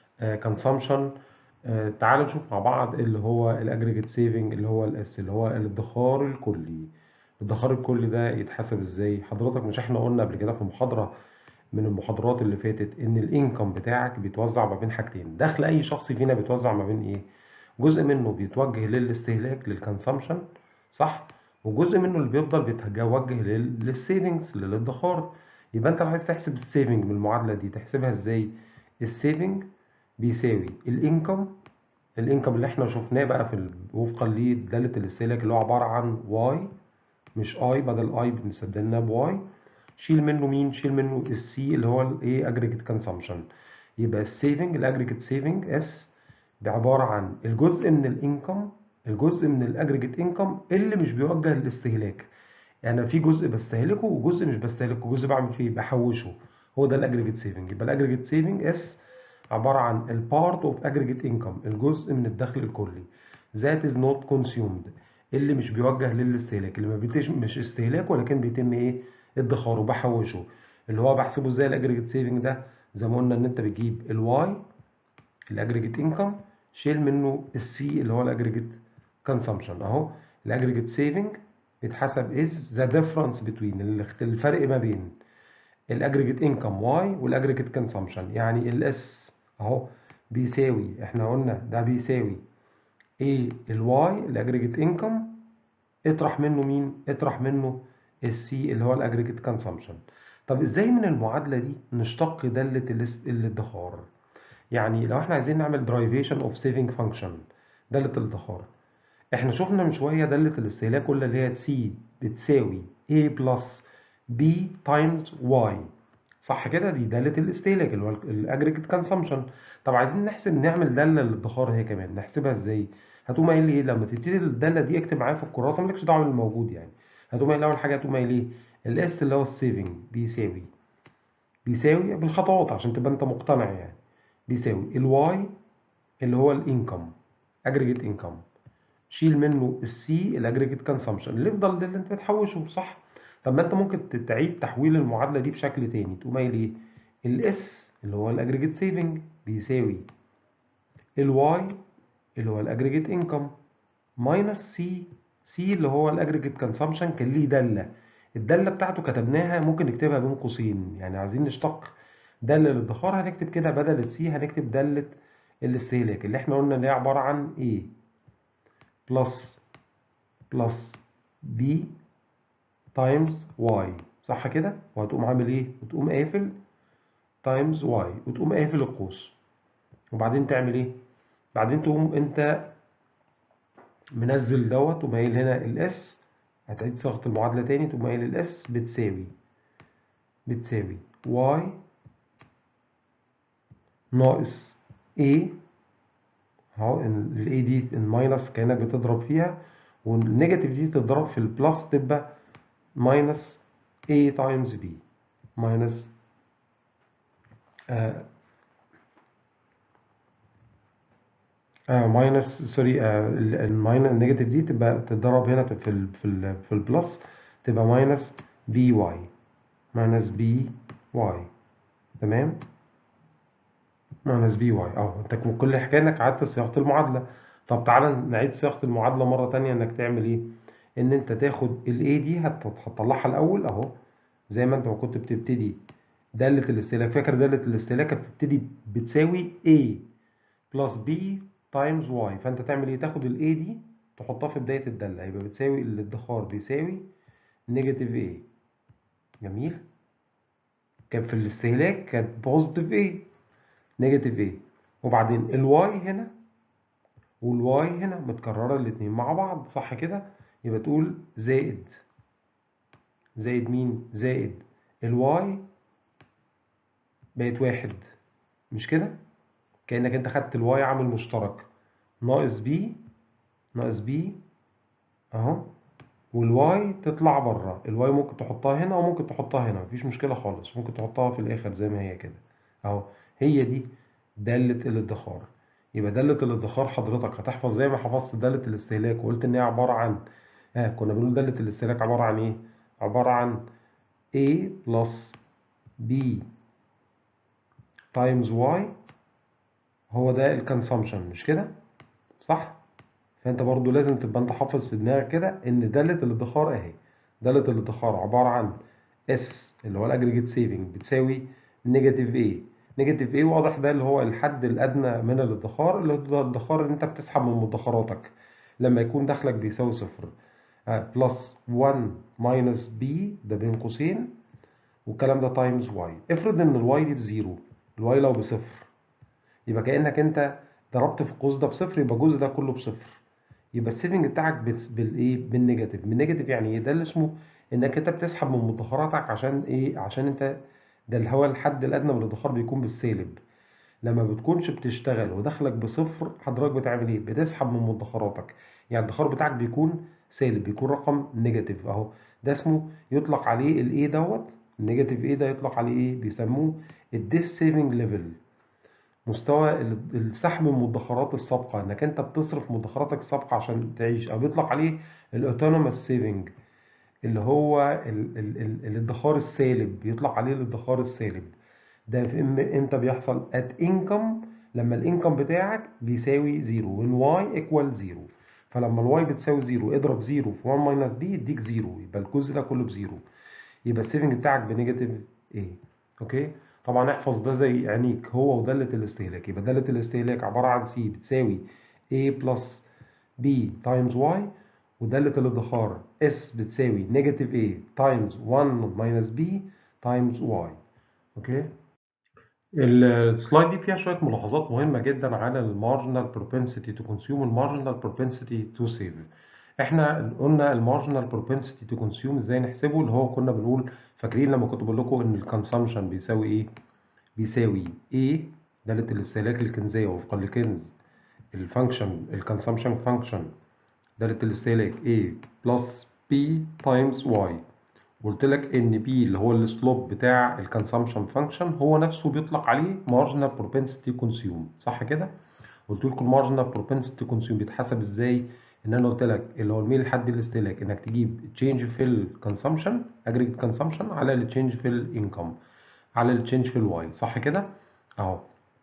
كونسامشن. تعالوا نشوف مع بعض اللي هو الاجريجيت سيفنج اللي هو الاس، اللي هو الادخار الكلي. الادخار الكلي ده يتحسب ازاي؟ حضرتك مش احنا قلنا قبل كده في محاضره من المحاضرات اللي فاتت ان الانكم بتاعك بيتوزع ما بين حاجتين؟ دخل اي شخص فينا بيتوزع ما بين ايه؟ جزء منه بيتوجه للاستهلاك للكونسامشن صح، وجزء منه اللي بيفضل بيتوجه للسيفنجز للادخار. يبقى انت لو عايز تحسب السيفنج من المعادله دي تحسبها ازاي؟ السيفنج بيساوي الانكم، الانكم اللي احنا شفناه بقى وفقا لداله الاستهلاك اللي هو عباره عن واي، مش اي، بدل اي بنستبدلها بواي، شيل منه مين؟ شيل منه السي اللي هو الايه اجريجيت كونسامشن. يبقى السيفنج الاجريجيت سيفنج اس ده عباره عن الجزء من الانكم، الجزء من الاجريجيت انكم اللي مش بيوجه للاستهلاك. يعني في جزء بستهلكه وجزء مش بستهلكه، جزء بعمل فيه بحوشه، هو ده الاجريجيت سيفنج. يبقى الاجريجيت سيفنج اس عباره عن البارت اوف اجريجيت انكم، الجزء من الدخل الكلي ذات از نوت كونسيومد، اللي مش بيوجه للاستهلاك، اللي ما بيتم مش استهلاك ولكن بيتم ايه؟ ادخاره، بحوشه. اللي هو بحسبه ازاي الاجريجيت سيفنج ده؟ زي ما قلنا ان انت بتجيب الواي الاجريجيت انكم، شيل منه السي اللي هو الاجريجيت كونسامشن اهو. الاجريجيت سيفنج بيتحسب از ذا ديفرنس بتوين، الفرق ما بين الاجريجيت انكم واي والاجريجيت كونسامشن. يعني الاس اهو بيساوي، احنا قلنا ده بيساوي ايه؟ الواي الاجريجيت انكم اطرح منه مين؟ اطرح منه السي اللي هو الاجريجيت كونسامشن. طب ازاي من المعادله دي نشتق داله الادخار؟ يعني لو احنا عايزين نعمل derivation of saving function، دالة الادخار، احنا شفنا من شوية دالة الاستهلاك قلنا اللي هي C بتساوي A plus B times Y صح كده؟ دي دالة الاستهلاك اللي هو الاجريجيت كونسامشن. طب عايزين نحسب نعمل دالة للادخار هي كمان، نحسبها ازاي؟ هتقوم قايل لي ايه لما تبتدي الدالة دي؟ اكتب معايا في الكراسة، مالكش دعوة بالموجود يعني. هتقوم قايل اول حاجة، هتقوم قايل ايه؟ الاس اللي هو السيفنج بيساوي بالخطوات عشان تبقى انت مقتنع يعني، بيساوي الواي اللي هو الانكم اجريجيت انكم شيل منه السي الاجريجيت كونسامشن اللي يفضل ده اللي انت بتحوشه، صح؟ طب ما انت ممكن تعيد تحويل المعادله دي بشكل تاني، تقوم قايل ايه؟ الاس اللي هو الاجريجيت سيفنج بيساوي الواي اللي هو الاجريجيت انكم ماينس سي اللي هو الاجريجيت كونسامشن. كان ليه داله، الداله بتاعته كتبناها ممكن نكتبها بين قوسين، يعني عايزين نشتق داله للادخار هنكتب كده بدل السي هنكتب داله الاستهلاك اللي احنا قلنا اللي هي عباره عن ايه بلس بي تايمز واي، صح كده؟ وهتقوم عامل ايه؟ وتقوم قافل تايمز واي وتقوم قافل القوس، وبعدين تعمل ايه؟ بعدين تقوم انت منزل دوت ومايل هنا الاس، هتعيد صياغه المعادله تاني، تقوم قايل الاس بتساوي واي ناقص A، اهو الاي دي الماينس كانك بتضرب فيها، والنيجاتيف دي تضرب في البلس تبقى ماينس A تايمز B ماينس ماينس سوري الماينس النيجاتيف دي تبقى تتضرب هنا في البلس تبقى ماينس بي واي تمام. ماينس بي واي انت كل حكايه انك عدت صياغه المعادله. طب تعالى نعيد صياغه المعادله مره تانية، انك تعمل ايه؟ ان انت تاخد الاي دي هتطلعها الاول اهو، زي ما انت ما كنت بتبتدي داله الاستهلاك، فاكر داله الاستهلاك كانت بتبتدي بتساوي A بلس B تايمز Y، فانت تعمل ايه؟ تاخد الاي دي تحطها في بدايه الداله، يبقى بتساوي الادخار بيساوي نيجاتيف A. جميل. كان في الاستهلاك كانت بوزيتيف A نيجاتيف A، وبعدين الواي هنا والواي هنا متكرره الاتنين مع بعض، صح كده؟ يبقى تقول زائد مين؟ زائد الواي بقت واحد، مش كده؟ كأنك انت خدت الواي عامل مشترك ناقص بي اهو، والواي تطلع بره، الواي ممكن تحطها هنا وممكن تحطها هنا، مفيش مشكلة خالص، ممكن تحطها في الآخر زي ما هي كده اهو. هي دي دالة الادخار. يبقى دالة الادخار حضرتك هتحفظ زي ما حفظت دالة الاستهلاك وقلت ان هي عبارة عن كنا بنقول دالة الاستهلاك عبارة عن ايه؟ عبارة عن A بلس B تايمز Y، هو ده الكونسامشن، مش كده؟ صح؟ فانت برضو لازم تبقى انت حافظ في دماغك كده ان دالة الادخار اهي، دالة الادخار عبارة عن اس اللي هو الاجريجيت سيفنج بتساوي نيجاتيف ايه. نيجاتيف ايه واضح، ده اللي هو الحد الادنى من الادخار، اللي هو الادخار اللي انت بتسحب من مدخراتك لما يكون دخلك بيساوي صفر. بلس 1 ماينس بي ده بين قوسين، والكلام ده تايمز واي. افرض ان الواي دي بزيرو، الواي لو بصفر يبقى كأنك انت ضربت في القوس ده بصفر، يبقى الجزء ده كله بصفر، يبقى السيفنج بتاعك بالايه؟ بالنيجاتيف. من نيجاتيف يعني ايه؟ ده اللي اسمه انك انت بتسحب من مدخراتك. عشان ايه؟ عشان انت ده اللي هو الحد الادنى من الادخار بيكون بالسالب. لما بتكونش بتشتغل ودخلك بصفر حضرتك بتعمل ايه؟ بتسحب من مدخراتك، يعني الادخار بتاعك بيكون سالب، بيكون رقم نيجاتيف اهو. ده اسمه يطلق عليه الايه دوت النيجاتيف ايه، ده يطلق عليه ايه؟ بيسموه الديس سيفنج ليفل، مستوى السحب من المدخرات السابقه، انك انت بتصرف مدخراتك السابقه عشان تعيش، او بيطلق عليه الاوتونوموس سيفنج اللي هو الادخار السالب، بيطلق عليه الادخار السالب. ده امتى بيحصل؟ ات انكم، لما الانكم بتاعك بيساوي زيرو، when y equal زيرو. فلما الواي بتساوي زيرو اضرب زيرو في 1 ماينس بي يديك زيرو، يبقى الجزء ده كله بزيرو، يبقى السيفنج بتاعك بنيجاتيف ايه. اوكي. طبعا احفظ ده زي عينيك، هو ودالة الاستهلاك. يبقى دالة الاستهلاك عبارة عن سي بتساوي A بلس B تايمز Y، ودالة الادخار S بتساوي نيجاتيف A تايمز 1 ماينس B تايمز Y. اوكي. السلايد دي فيها شوية ملاحظات مهمة جدا على المارجنال بروبنسيتي تو كونسيوم والمارجنال بروبنسيتي تو سيف. احنا قلنا المارجنال بروبنسيتي تو كونسيوم ازاي نحسبه، اللي هو كنا بنقول، فاكرين لما كنت بقول لكم ان الكونسامشن بيساوي ايه؟ بيساوي A دالة الاستهلاك الكنزية وفقا لكنز، الفانكشن الكونسامشن فانكشن دالة الاستهلاك A بلس B تايمز Y. قلت لك ان بي اللي هو السلوب بتاع الكونسامشن فانكشن هو نفسه بيطلق عليه مارجنال بروبنسيتي كونسيوم، صح كده؟ قلت لكم المارجنال بروبنسيتي كونسيوم بيتحسب ازاي؟ ان انا قلت لك اللي هو الميل الحد الاستهلاك انك تجيب تشينج في الكونسامشن اجريجيت كونسامشن على التشينج في الانكم على التشينج في الواي، صح كده اهو.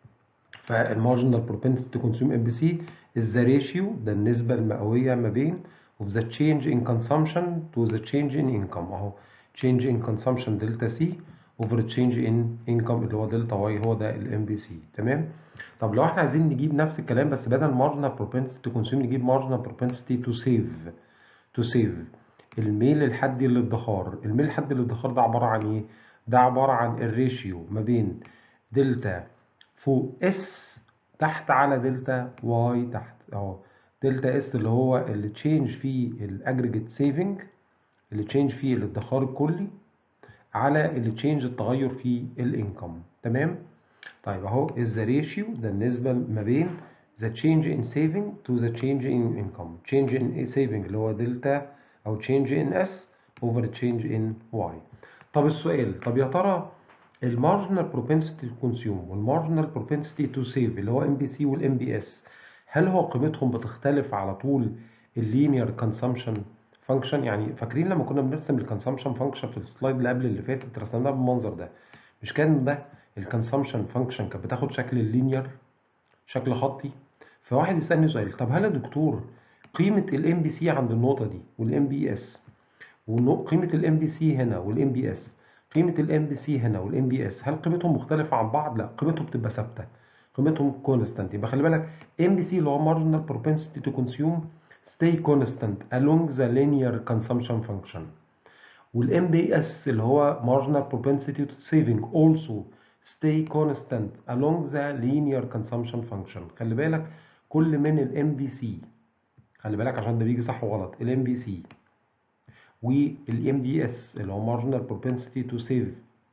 فالمارجنال بروبنسيتي تو كونسيوم ام بي سي از ذا ريشيو، ده النسبه المئويه ما بين of the change in consumption to the change in income اهو. change in consumption دلتا سي over change in income اللي هو دلتا واي، هو ده الام بي سي. تمام. طب لو احنا عايزين نجيب نفس الكلام بس بدل marginal propensity to consume نجيب marginal propensity to save. to save الميل الحدي للادخار. الميل الحدي للادخار ده عباره عن ايه؟ ده عباره عن الريشيو ما بين دلتا فوق اس تحت على دلتا واي تحت اهو. دلتا اس اللي هو اللي تشينج فيه الاجريجيت سيفنج، اللي تشينج فيه الادخار الكلي، على اللي تشينج التغير في الانكم. تمام. طيب اهو is the ratio، ده النسبة ما بين the change in saving to the change in income. change in saving اللي هو دلتا او change in S over change in Y. طب السؤال، طب يا ترى المارجنال propensity to consume والمارجنال propensity to save اللي هو MPC والام بي اس، هل هو قيمتهم بتختلف على طول اللينير consumption فانكشن؟ يعني فاكرين لما كنا بنرسم الكونسامشن فانكشن في السلايد اللي قبل اللي فاتت رسمناها بالمنظر ده، مش كان ده الكونسامشن فانكشن كانت بتاخد شكل اللينير، شكل خطي؟ فواحد يسالني سؤال، طب هل يا دكتور قيمه الام بي سي عند النقطه دي والام بي اس، وقيمه الام بي سي هنا والام بي اس، قيمه الام بي سي هنا والام بي اس، هل قيمتهم مختلفه عن بعض؟ لا، قيمتهم بتبقى ثابته، قيمتهم كونستانت. يبقى خلي بالك ام بي سي اللي هو marginal propensity to consume stay constant along the linear consumption function، والام بي اس اللي هو marginal propensity to saving also stay constant along the linear consumption function. خلي بالك كل من الام بي سي، خلي بالك عشان ده بيجي صح وغلط، الام بي سي والام دي اس اللي هو marginal propensity to save،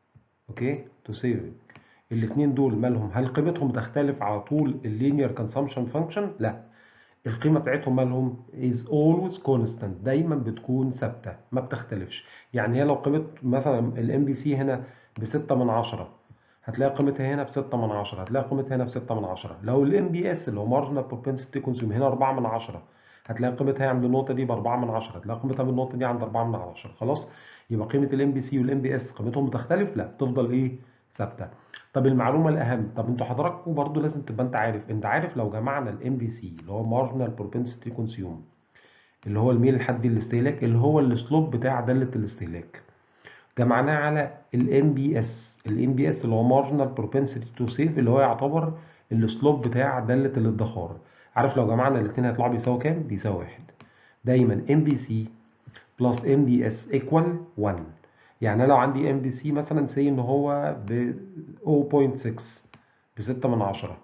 اوكي to save، الاثنين دول مالهم؟ هل قيمتهم تختلف على طول اللينير consumption function؟ لا، القيمة بتاعتهم مالهم is always constant، دايما بتكون ثابتة ما بتختلفش. يعني هي لو قيمة مثلا الام بي سي هنا بستة من عشرة، هتلاقي قيمتها هنا بستة من عشرة، هتلاقي قيمتها هنا بستة من عشرة. لو الام بي اس اللي هو marginal propensity to consume هنا أربعة من عشرة، هتلاقي قيمتها عند النقطة دي بأربعة من عشرة، هتلاقي قيمتها بالنقطة دي عند أربعة من عشرة. خلاص، يبقى قيمة الام بي سي والام بي اس قيمتهم بتختلف؟ لا، بتفضل ايه؟ ثابتة. طب المعلومة الأهم، طب انتوا حضراتكم برضو لازم تبقى انت عارف لو جمعنا الام بي سي اللي هو مارجنال بروبنسيتي كونسيوم اللي هو الميل الحدي للاستهلاك اللي هو السلوب بتاع دالة الاستهلاك، جمعناه على الام بي اس، الام بي اس اللي هو مارجنال بروبنسيتي تو سيف اللي هو يعتبر السلوب بتاع دالة الادخار، عارف لو جمعنا الاثنين هيطلعوا بيساوي كام؟ بيساوي واحد. دايما ام بي سي بلس ام بي اس ايكوال 1. يعني انا لو عندي ام بي سي مثلا سي ان هو ب 0.6، ب 6 من 10،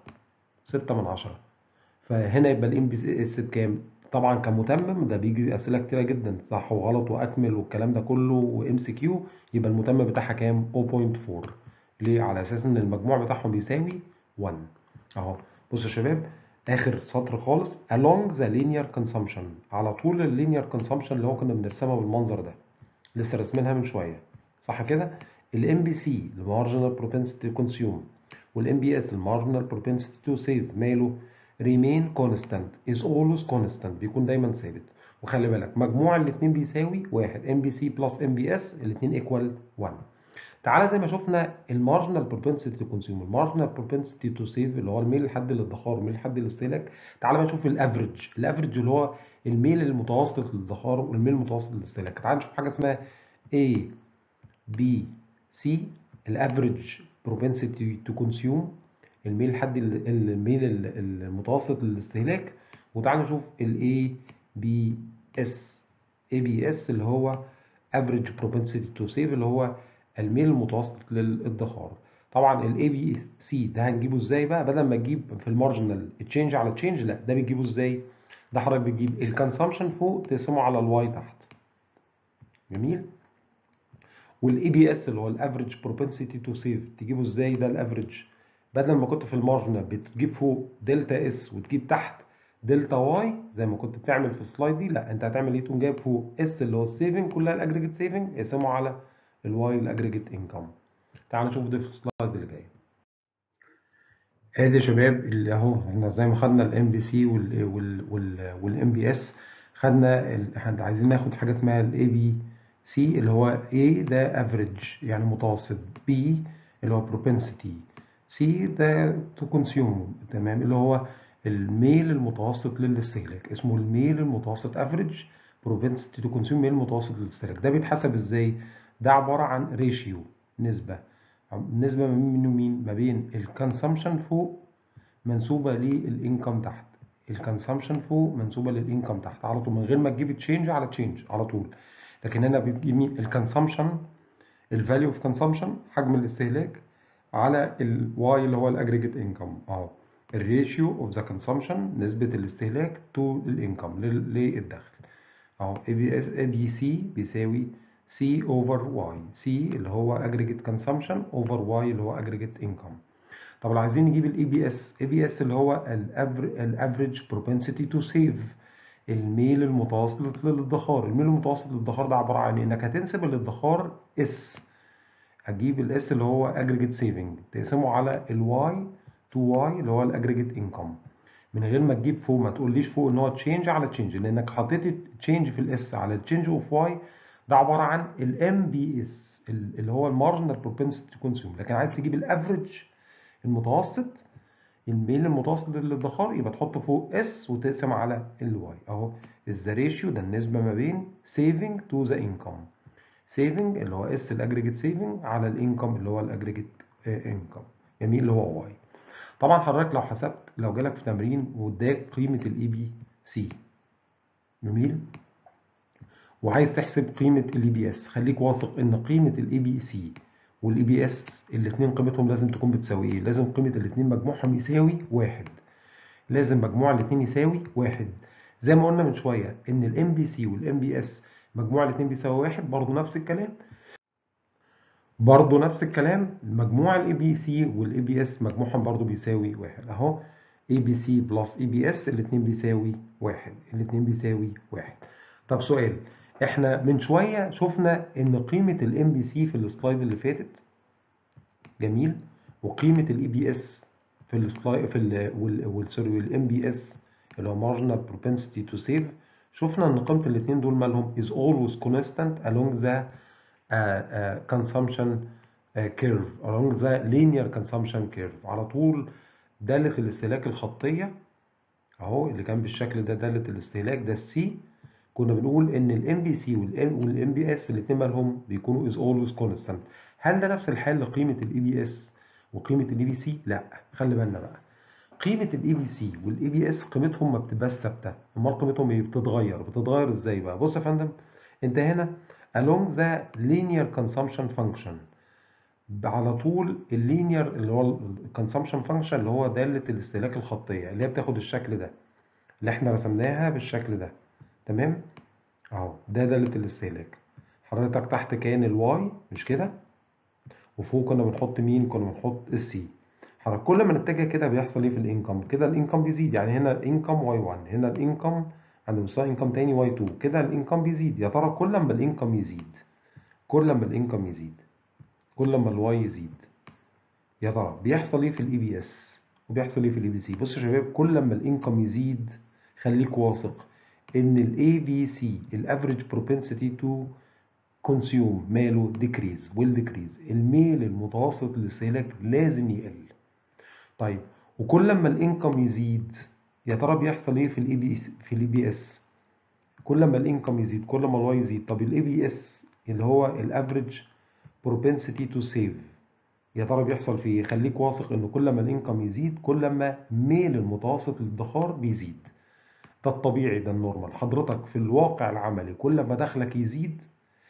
6 من 10، فهنا يبقى الام بي اس بكام؟ طبعا كمتمم ده بيجي اسئله كتيره جدا صح وغلط واكمل والكلام ده كله وام سي كيو، يبقى المتمم بتاعها كام؟ 0.4. ليه؟ على اساس ان المجموع بتاعهم بيساوي 1 اهو. بصوا يا شباب، اخر سطر خالص along the linear consumption، على طول اللينير consumption اللي هو كنا بنرسمها بالمنظر ده لسه راسمينها من شويه، صح كده؟ الام بي سي المارجنال بروبنسيتي تو كونسيوم والام بي اس المارجنال بروبنسيتي تو سيف ماله؟ remain constant is always constant، بيكون دايما ثابت. وخلي بالك مجموع الاثنين بيساوي واحد، ام بي سي بلس ام بي اس الاثنين ايكوال 1. تعالى زي ما شفنا المارجنال بروبنسيتي تو كونسيوم المارجنال بروبنسيتي تو سيف اللي هو الميل لحد الادخار والميل لحد الاستهلاك، تعالى بقى نشوف الافريج. الافريج اللي هو الميل المتوسط للادخار والميل المتوسط للاستهلاك. تعالى نشوف حاجه اسمها A B C، الافريج بروبنسيتي تو كونسيوم الميل لحد الميل المتوسط للاستهلاك، وتعالى نشوف الاي بي اس. اي بي اس اللي هو افريج بروبنسيتي تو سيف اللي هو الميل المتوسط للادخار. طبعا الاي بي سي ده هنجيبه ازاي بقى؟ بدل ما تجيب في المارجنال تشينج على تشينج، لا ده بتجيبه ازاي؟ ده حضرتك بتجيب الكونسامشن فوق تقسمه على الواي تحت. جميل. والاي بي اس اللي هو الافريج بروبنسيتي تو سيف تجيبه ازاي؟ ده الافريج بدل ما كنت في المارجنال بتجيب فوق دلتا اس وتجيب تحت دلتا واي زي ما كنت بتعمل في السلايد دي، لا انت هتعمل ايه؟ تقوم جايب فوق اس اللي هو السيفنج كلها الاجريجيت سيفنج اقسمه على الواي الاجريجيت انكم. تعال نشوف ده في السلايد اللي جاي. ادي يا شباب اللي اهو احنا زي ما خدنا الام بي سي والام بي اس، خدنا احنا عايزين ناخد حاجه اسمها الاي بي سي، اللي هو A ده افريج يعني متوسط، B اللي هو propensity، C ده to consume، تمام، اللي هو الميل المتوسط للاستهلاك، اسمه الميل المتوسط افريج propensity to consume، ميل متوسط للاستهلاك. ده بيتحسب ازاي؟ ده عباره عن ريشيو، نسبه، نسبه ما بين مين ومين؟ ما بين الكونسامشن فوق منسوبه للانكم تحت، الكونسامشن فوق منسوبه للانكم تحت على طول، من غير ما تجيب تشينج على تشينج على طول. لكن هنا بتجيب مين؟ الكونسامشن، الفاليو اوف كونسامشن، حجم الاستهلاك، على الواي اللي هو الاجريجيت انكم اهو، الريشيو اوف ذا كونسامشن، نسبه الاستهلاك تو الانكم للدخل اهو. اي بي سي بيساوي سي اوفر واي، سي اللي هو اجريجيت كونسامشن اوفر واي اللي هو اجريجيت انكم. طب لو عايزين نجيب الاي بي اس، اي بي اس اللي هو الافريج بروبنسيتي تو سيف، الميل المتوسط للادخار. الميل المتوسط للادخار ده عباره عن انك هتنسب الادخار اس، هتجيب الاس اللي هو اجريجيت سيفنج تقسمه على الواي تو واي اللي هو الاجريجيت انكم، من غير ما تجيب فوق، ما تقوليش فوق ان هو تشينج على تشينج، لانك حطيت تشينج في الاس على تشينج اوف واي، ده عباره عن الام بي اس اللي هو المارجنال بروبنسيتي كونسيوم. لكن عايز تجيب الافريج المتوسط، الميل المتوسط للادخار، يبقى تحط فوق اس وتقسم على الواي اهو. ذا ريشيو ده النسبه ما بين سيفنج تو ذا انكم، سيفنج اللي هو اس الاجريجيت سيفنج على الانكم اللي هو الاجريجيت انكم، جميل، اللي هو واي. طبعا حضرتك لو حسبت، لو جالك في تمرين واداك قيمه الاي بي سي، جميل، وعايز تحسب قيمه الاي بي اس، خليك واثق ان قيمه الاي بي سي والاي بي اس الاثنين قيمتهم لازم تكون بتساوي ايه؟ لازم قيمه الاثنين مجموعهم يساوي واحد، لازم مجموع الاثنين يساوي واحد. زي ما قلنا من شويه ان الام بي سي والام بي اس مجموع الاثنين بيساوي واحد، برضه نفس الكلام، برضه نفس الكلام، مجموع الاي بي سي والاي بي اس مجموعهم برضه بيساوي واحد اهو. اي بي سي بلس اي بي اس الاثنين بيساوي واحد، الاثنين بيساوي واحد. طب سؤال، احنا من شويه شفنا ان قيمه الام بي سي في السلايد اللي فاتت، جميل، وقيمه الاي بي اس في السلايد سوري والام بي اس اللي هو مارجنال بروبنسيتي تو سيف، شفنا ان قيمه الاثنين دول مالهم is always constant along the consumption curve، along the linear consumption curve، على طول دالة الاستهلاك الخطية اهو اللي كان بالشكل ده، دالة الاستهلاك ده السي. كنا بنقول ان الام بي سي والام بي اس الاثنين مالهم بيكونوا is always constant. هل ده نفس الحال لقيمة الاي بي اس وقيمة الاي بي سي؟ لا، خلي بالنا بقى، قيمة الاي بي سي والاي بي اس قيمتهم ما بتبقاش ثابتة، امال قيمتهم ايه؟ بتتغير. بتتغير ازاي بقى؟ بص يا فندم، انت هنا along the linear consumption function، على طول اللينير اللي هو الكونسامشن فانكشن اللي هو دالة الاستهلاك الخطية اللي هي بتاخد الشكل ده اللي احنا رسمناها بالشكل ده، تمام اهو، ده دالة الاستهلاك. حضرتك تحت كان الواي مش كده، وفوق كنا بنحط مين؟ كنا بنحط السي. حضرتك كل ما نتجه كده بيحصل ايه في الانكم؟ كده الانكم بيزيد، يعني هنا الانكم واي 1، هنا الانكم عند مستوى انكم تاني واي 2، كده الانكم بيزيد. يا ترى كل ما الانكم يزيد، كل ما الانكم يزيد، كل ما الواي يزيد، يا ترى بيحصل ايه في الاي بي اس وبيحصل ايه في الاي بي سي؟ بصوا يا شباب، كل ما الانكم يزيد خليك واثق ان الاي بي سي الافريج بروبنسيتي تو كونسيوم ماله ديكريز، ويل ديكريز، الميل المتوسط للاستهلاك لازم يقل. طيب، وكل ما الانكم يزيد يا ترى بيحصل ايه في الاي بي في الاي بي اس؟ كل ما الانكم يزيد كل ما الواي يزيد. طب الاي بي اس اللي هو الافريج بروبنسيتي تو سيف، يا ترى بيحصل فيه ايه؟ خليك واثق ان كل ما الانكم يزيد كل ما ميل المتوسط للادخار بيزيد. ده الطبيعي، ده النورمال. حضرتك في الواقع العملي كل ما دخلك يزيد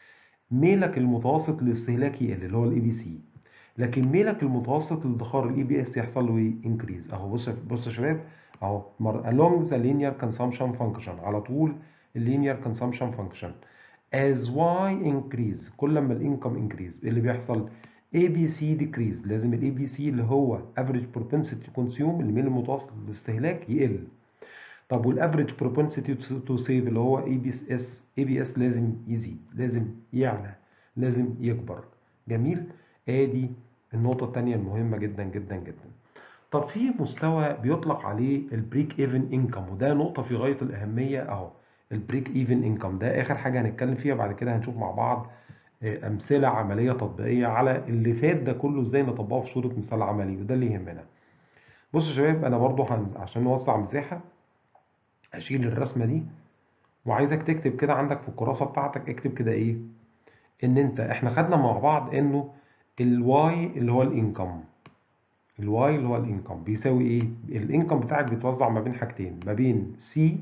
ميلك المتوسط للاستهلاك يقل اللي هو الاي بي سي، لكن ميلك المتوسط للادخار الاي بي اس يحصل له ايه؟ انكريز اهو. بص يا شباب اهو، along the linear consumption function، على طول اللينير consumption function as y increase، كل ما الانكم increase اللي بيحصل ABC decrease، لازم الاي بي سي اللي هو average propensity to consume الميل المتوسط للاستهلاك يقل. طب والافريج propensity to save اللي هو اي بي اس لازم يزيد، لازم يعلى، لازم يكبر. جميل، ادي النقطة الثانية المهمة جدا جدا جدا. طب في مستوى بيطلق عليه البريك ايفن انكم، وده نقطة في غاية الأهمية اهو. البريك ايفن انكم ده اخر حاجه هنتكلم فيها. بعد كده هنشوف مع بعض امثله عمليه تطبيقيه على اللي فات ده كله، ازاي نطبقه في صوره مثال عملي، وده اللي يهمنا. بصوا يا شباب، انا برضو عشان نوسع مساحه اشيل الرسمه دي، وعايزك تكتب كده عندك في الكراسه بتاعتك، اكتب كده ايه، ان احنا خدنا مع بعض انه الواي اللي هو الانكم، الواي اللي هو الانكم بيساوي ايه. الانكم بتاعك بيتوزع ما بين حاجتين، ما بين سي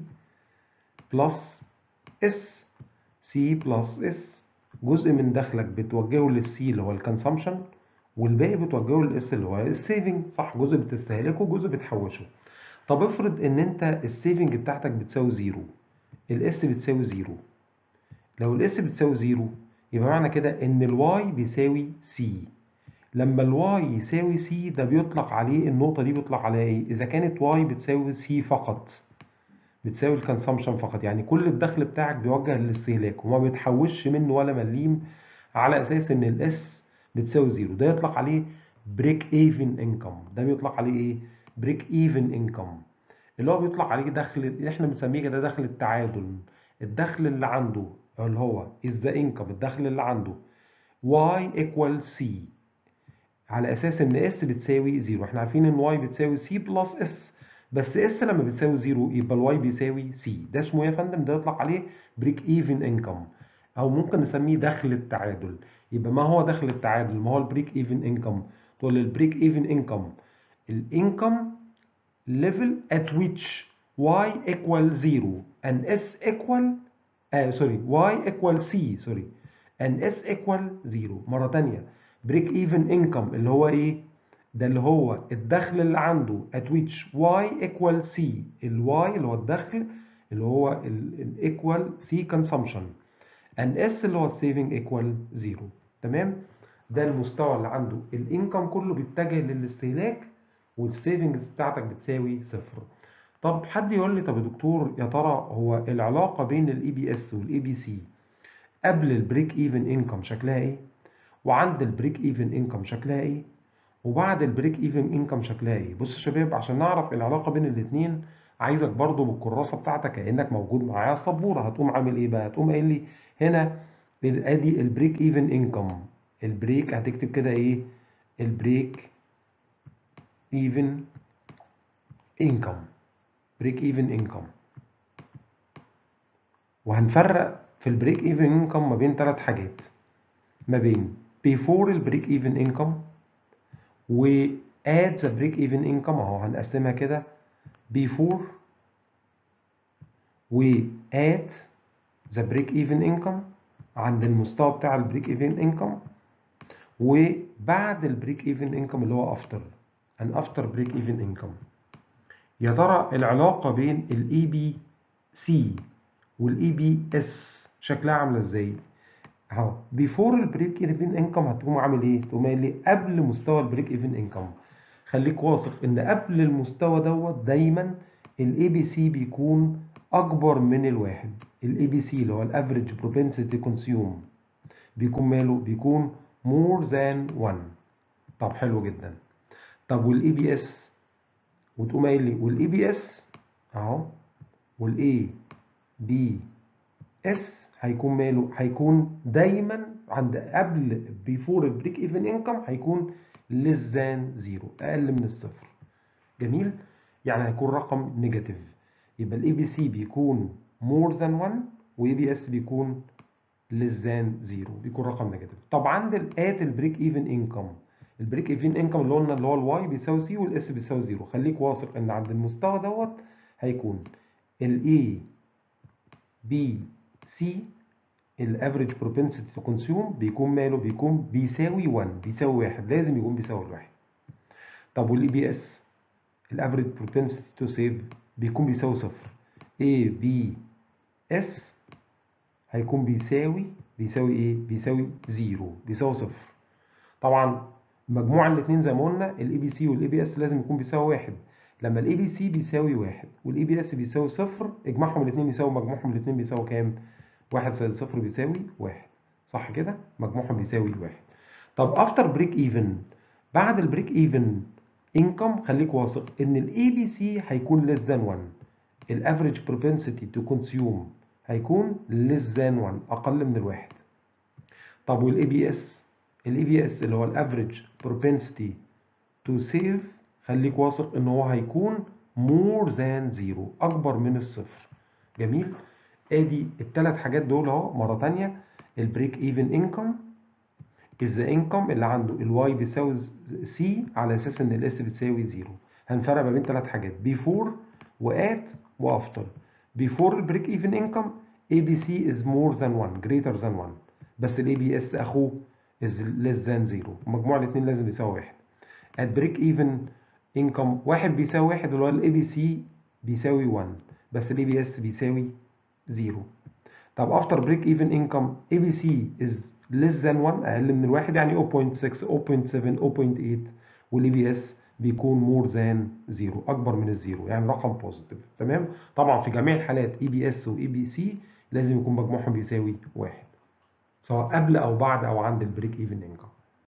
بلس اس، سي بلس اس، جزء من دخلك بتوجهه للسي اللي هو الكونسامشن، والباقي بتوجهه للاس اللي هو السيفنج، صح؟ جزء بتستهلكه وجزء بتحوشه. طب افرض ان انت السيفنج بتاعتك بتساوي زيرو، الاس بتساوي زيرو. لو الاس بتساوي زيرو يبقى معنى كده ان الواي بيساوي سي. لما الواي يساوي سي ده بيطلق عليه، النقطة دي بيطلق عليها ايه؟ اذا كانت واي بتساوي سي فقط، بتساوي الكونسامشن فقط، يعني كل الدخل بتاعك بيوجه للاستهلاك وما بيتحوش منه ولا مليم، على اساس ان الاس بتساوي زيرو، ده يطلق عليه بريك ايفن انكم. ده بيطلق عليه ايه؟ بريك ايفن انكم، اللي هو بيطلق عليه دخل اللي احنا بنسميه كده دخل التعادل. الدخل اللي عنده اللي هو is the income، الدخل اللي عنده y equal c، على اساس ان s بتساوي زيرو. احنا عارفين ان y بتساوي c بلس s، بس s لما بتساوي زيرو يبقى الواي بيساوي c. ده اسمه ايه يا فندم؟ ده يطلق عليه بريك ايفن انكم، او ممكن نسميه دخل التعادل. يبقى ما هو دخل التعادل؟ ما هو البريك ايفن انكم. تقول البريك ايفن انكم الانكم level at which y equal 0 and s equal y equal c and s equal 0. مرة تانية، break even income اللي هو ايه؟ ده اللي هو الدخل اللي عنده at which y equal c، الواي اللي هو الدخل اللي هو equal c consumption and s اللي هو saving equal 0. تمام؟ ده المستوى اللي عنده الانكم كله بيتجه للاستهلاك، والسيفنجز بتاعتك بتساوي صفر. طب حد يقول لي، طب يا دكتور يا ترى هو العلاقة بين الاي بي اس والاي بي سي قبل البريك ايفن انكم شكلها ايه؟ وعند البريك ايفن انكم شكلها ايه؟ وبعد البريك ايفن انكم شكلها ايه؟ بص يا شباب، عشان نعرف العلاقة بين الاثنين عايزك برضو بالكراسة بتاعتك كأنك موجود معايا على السبورة. هتقوم عامل ايه بقى؟ هتقوم قايل لي هنا ادي البريك ايفن انكم، البريك هتكتب كده ايه؟ البريك ايفن انكم، بريك ايفن انكم. وهنفرق في البريك ايفن انكم ما بين ثلاث حاجات، ما بين before البريك ايفن انكم و at the break even income، اهو هنقسمها كده before و at the break even income، عند المستوى بتاع البريك ايفن انكم، وبعد البريك ايفن انكم اللي هو after and after break even income. يا ترى العلاقة بين الاي بي سي والاي بي اس شكلها عاملة ازاي؟ اهو بيفور البريك ايفن انكم هتقوم عامل ايه؟ تقوم قايل لي قبل مستوى البريك ايفن انكم. خليك واثق ان قبل المستوى دوت دايما الاي بي سي بيكون اكبر من الواحد. الاي بي سي اللي هو الافريج بروبنسيتي كونسيوم بيكون ماله؟ بيكون مور ذان 1. طب حلو جدا. طب والاي بي اس؟ وتقوم قايل لي والاي بي اس اهو، والاي بي اس هيكون ماله؟ هيكون دايما عند قبل بيفور البريك ايفن انكم هيكون less than 0، اقل من الصفر. جميل؟ يعني هيكون رقم نيجاتيف. يبقى الاي بي سي بيكون more than 1 واي بي اس بيكون less than 0، بيكون رقم نيجاتيف. طب عند الات البريك ايفن انكم، البريك ايفن انكم اللي قلنا اللي هو الواي بيساوي سي والاس بيساوي 0، خليك واثق ان عند المستوى دوت هيكون الاي بي سي الافريج بروبنسيتي تو كونسيوم بيكون ماله؟ بيكون بيساوي 1، بيساوي 1، لازم يكون بيساوي الواحد. طب والاي بي اس الافريج بروبنسيتي تو سيف بيكون بيساوي صفر. اي بي اس هيكون بيساوي ايه؟ بيساوي 0، بيساوي صفر. طبعا مجموع الاثنين زي ما قلنا الاي بي سي والاي بي اس لازم يكون بيساوي واحد. لما الاي بي سي بيساوي واحد والاي بي اس بيساوي صفر، اجمعهم الاثنين يساوي مجموعهم الاثنين بيساوي كام؟ واحد زائد صفر بيساوي واحد، صح كده؟ مجموعهم بيساوي واحد. طب افتر بريك ايفن، بعد البريك ايفن انكم خليك واثق ان الاي بي سي هيكون less than 1، الافريج بروبنسيتي تو كونسيوم هيكون less than 1 اقل من الواحد. طب والاي بي اس؟ الاي بي اس اللي هو الافريج propensity to save، خليك واثق ان هو هيكون more than 0 اكبر من الصفر. جميل. ادي الثلاث حاجات دول اهو مره ثانيه. البريك ايفن انكم is the income اللي عنده الواي بيساوي سي على اساس ان الاس بتساوي 0. هنفرق ما بين ثلاث حاجات: بيفور وات وافتر. بيفور البريك ايفن انكم اي بي سي از مور ذان 1 greater than 1، بس الاي بي اس اخوه از less than 0، مجموع الاثنين لازم يساوي 1. at break even income واحد بيساوي واحد اللي هو الاي بي سي بيساوي 1، بس الاي بي اس بيساوي 0. طب افتر بريك ايفن انكم اي بي سي از less than 1 اقل من الواحد، يعني 0.6 0.7 0.8، والاي بي اس بيكون more than 0 اكبر من الزيرو، يعني رقم بوزيتيف. تمام. طبعا في جميع الحالات اي بي اس واي بي سي لازم يكون مجموعهم بيساوي 1، سواء قبل او بعد او عند البريك ايفن انكم.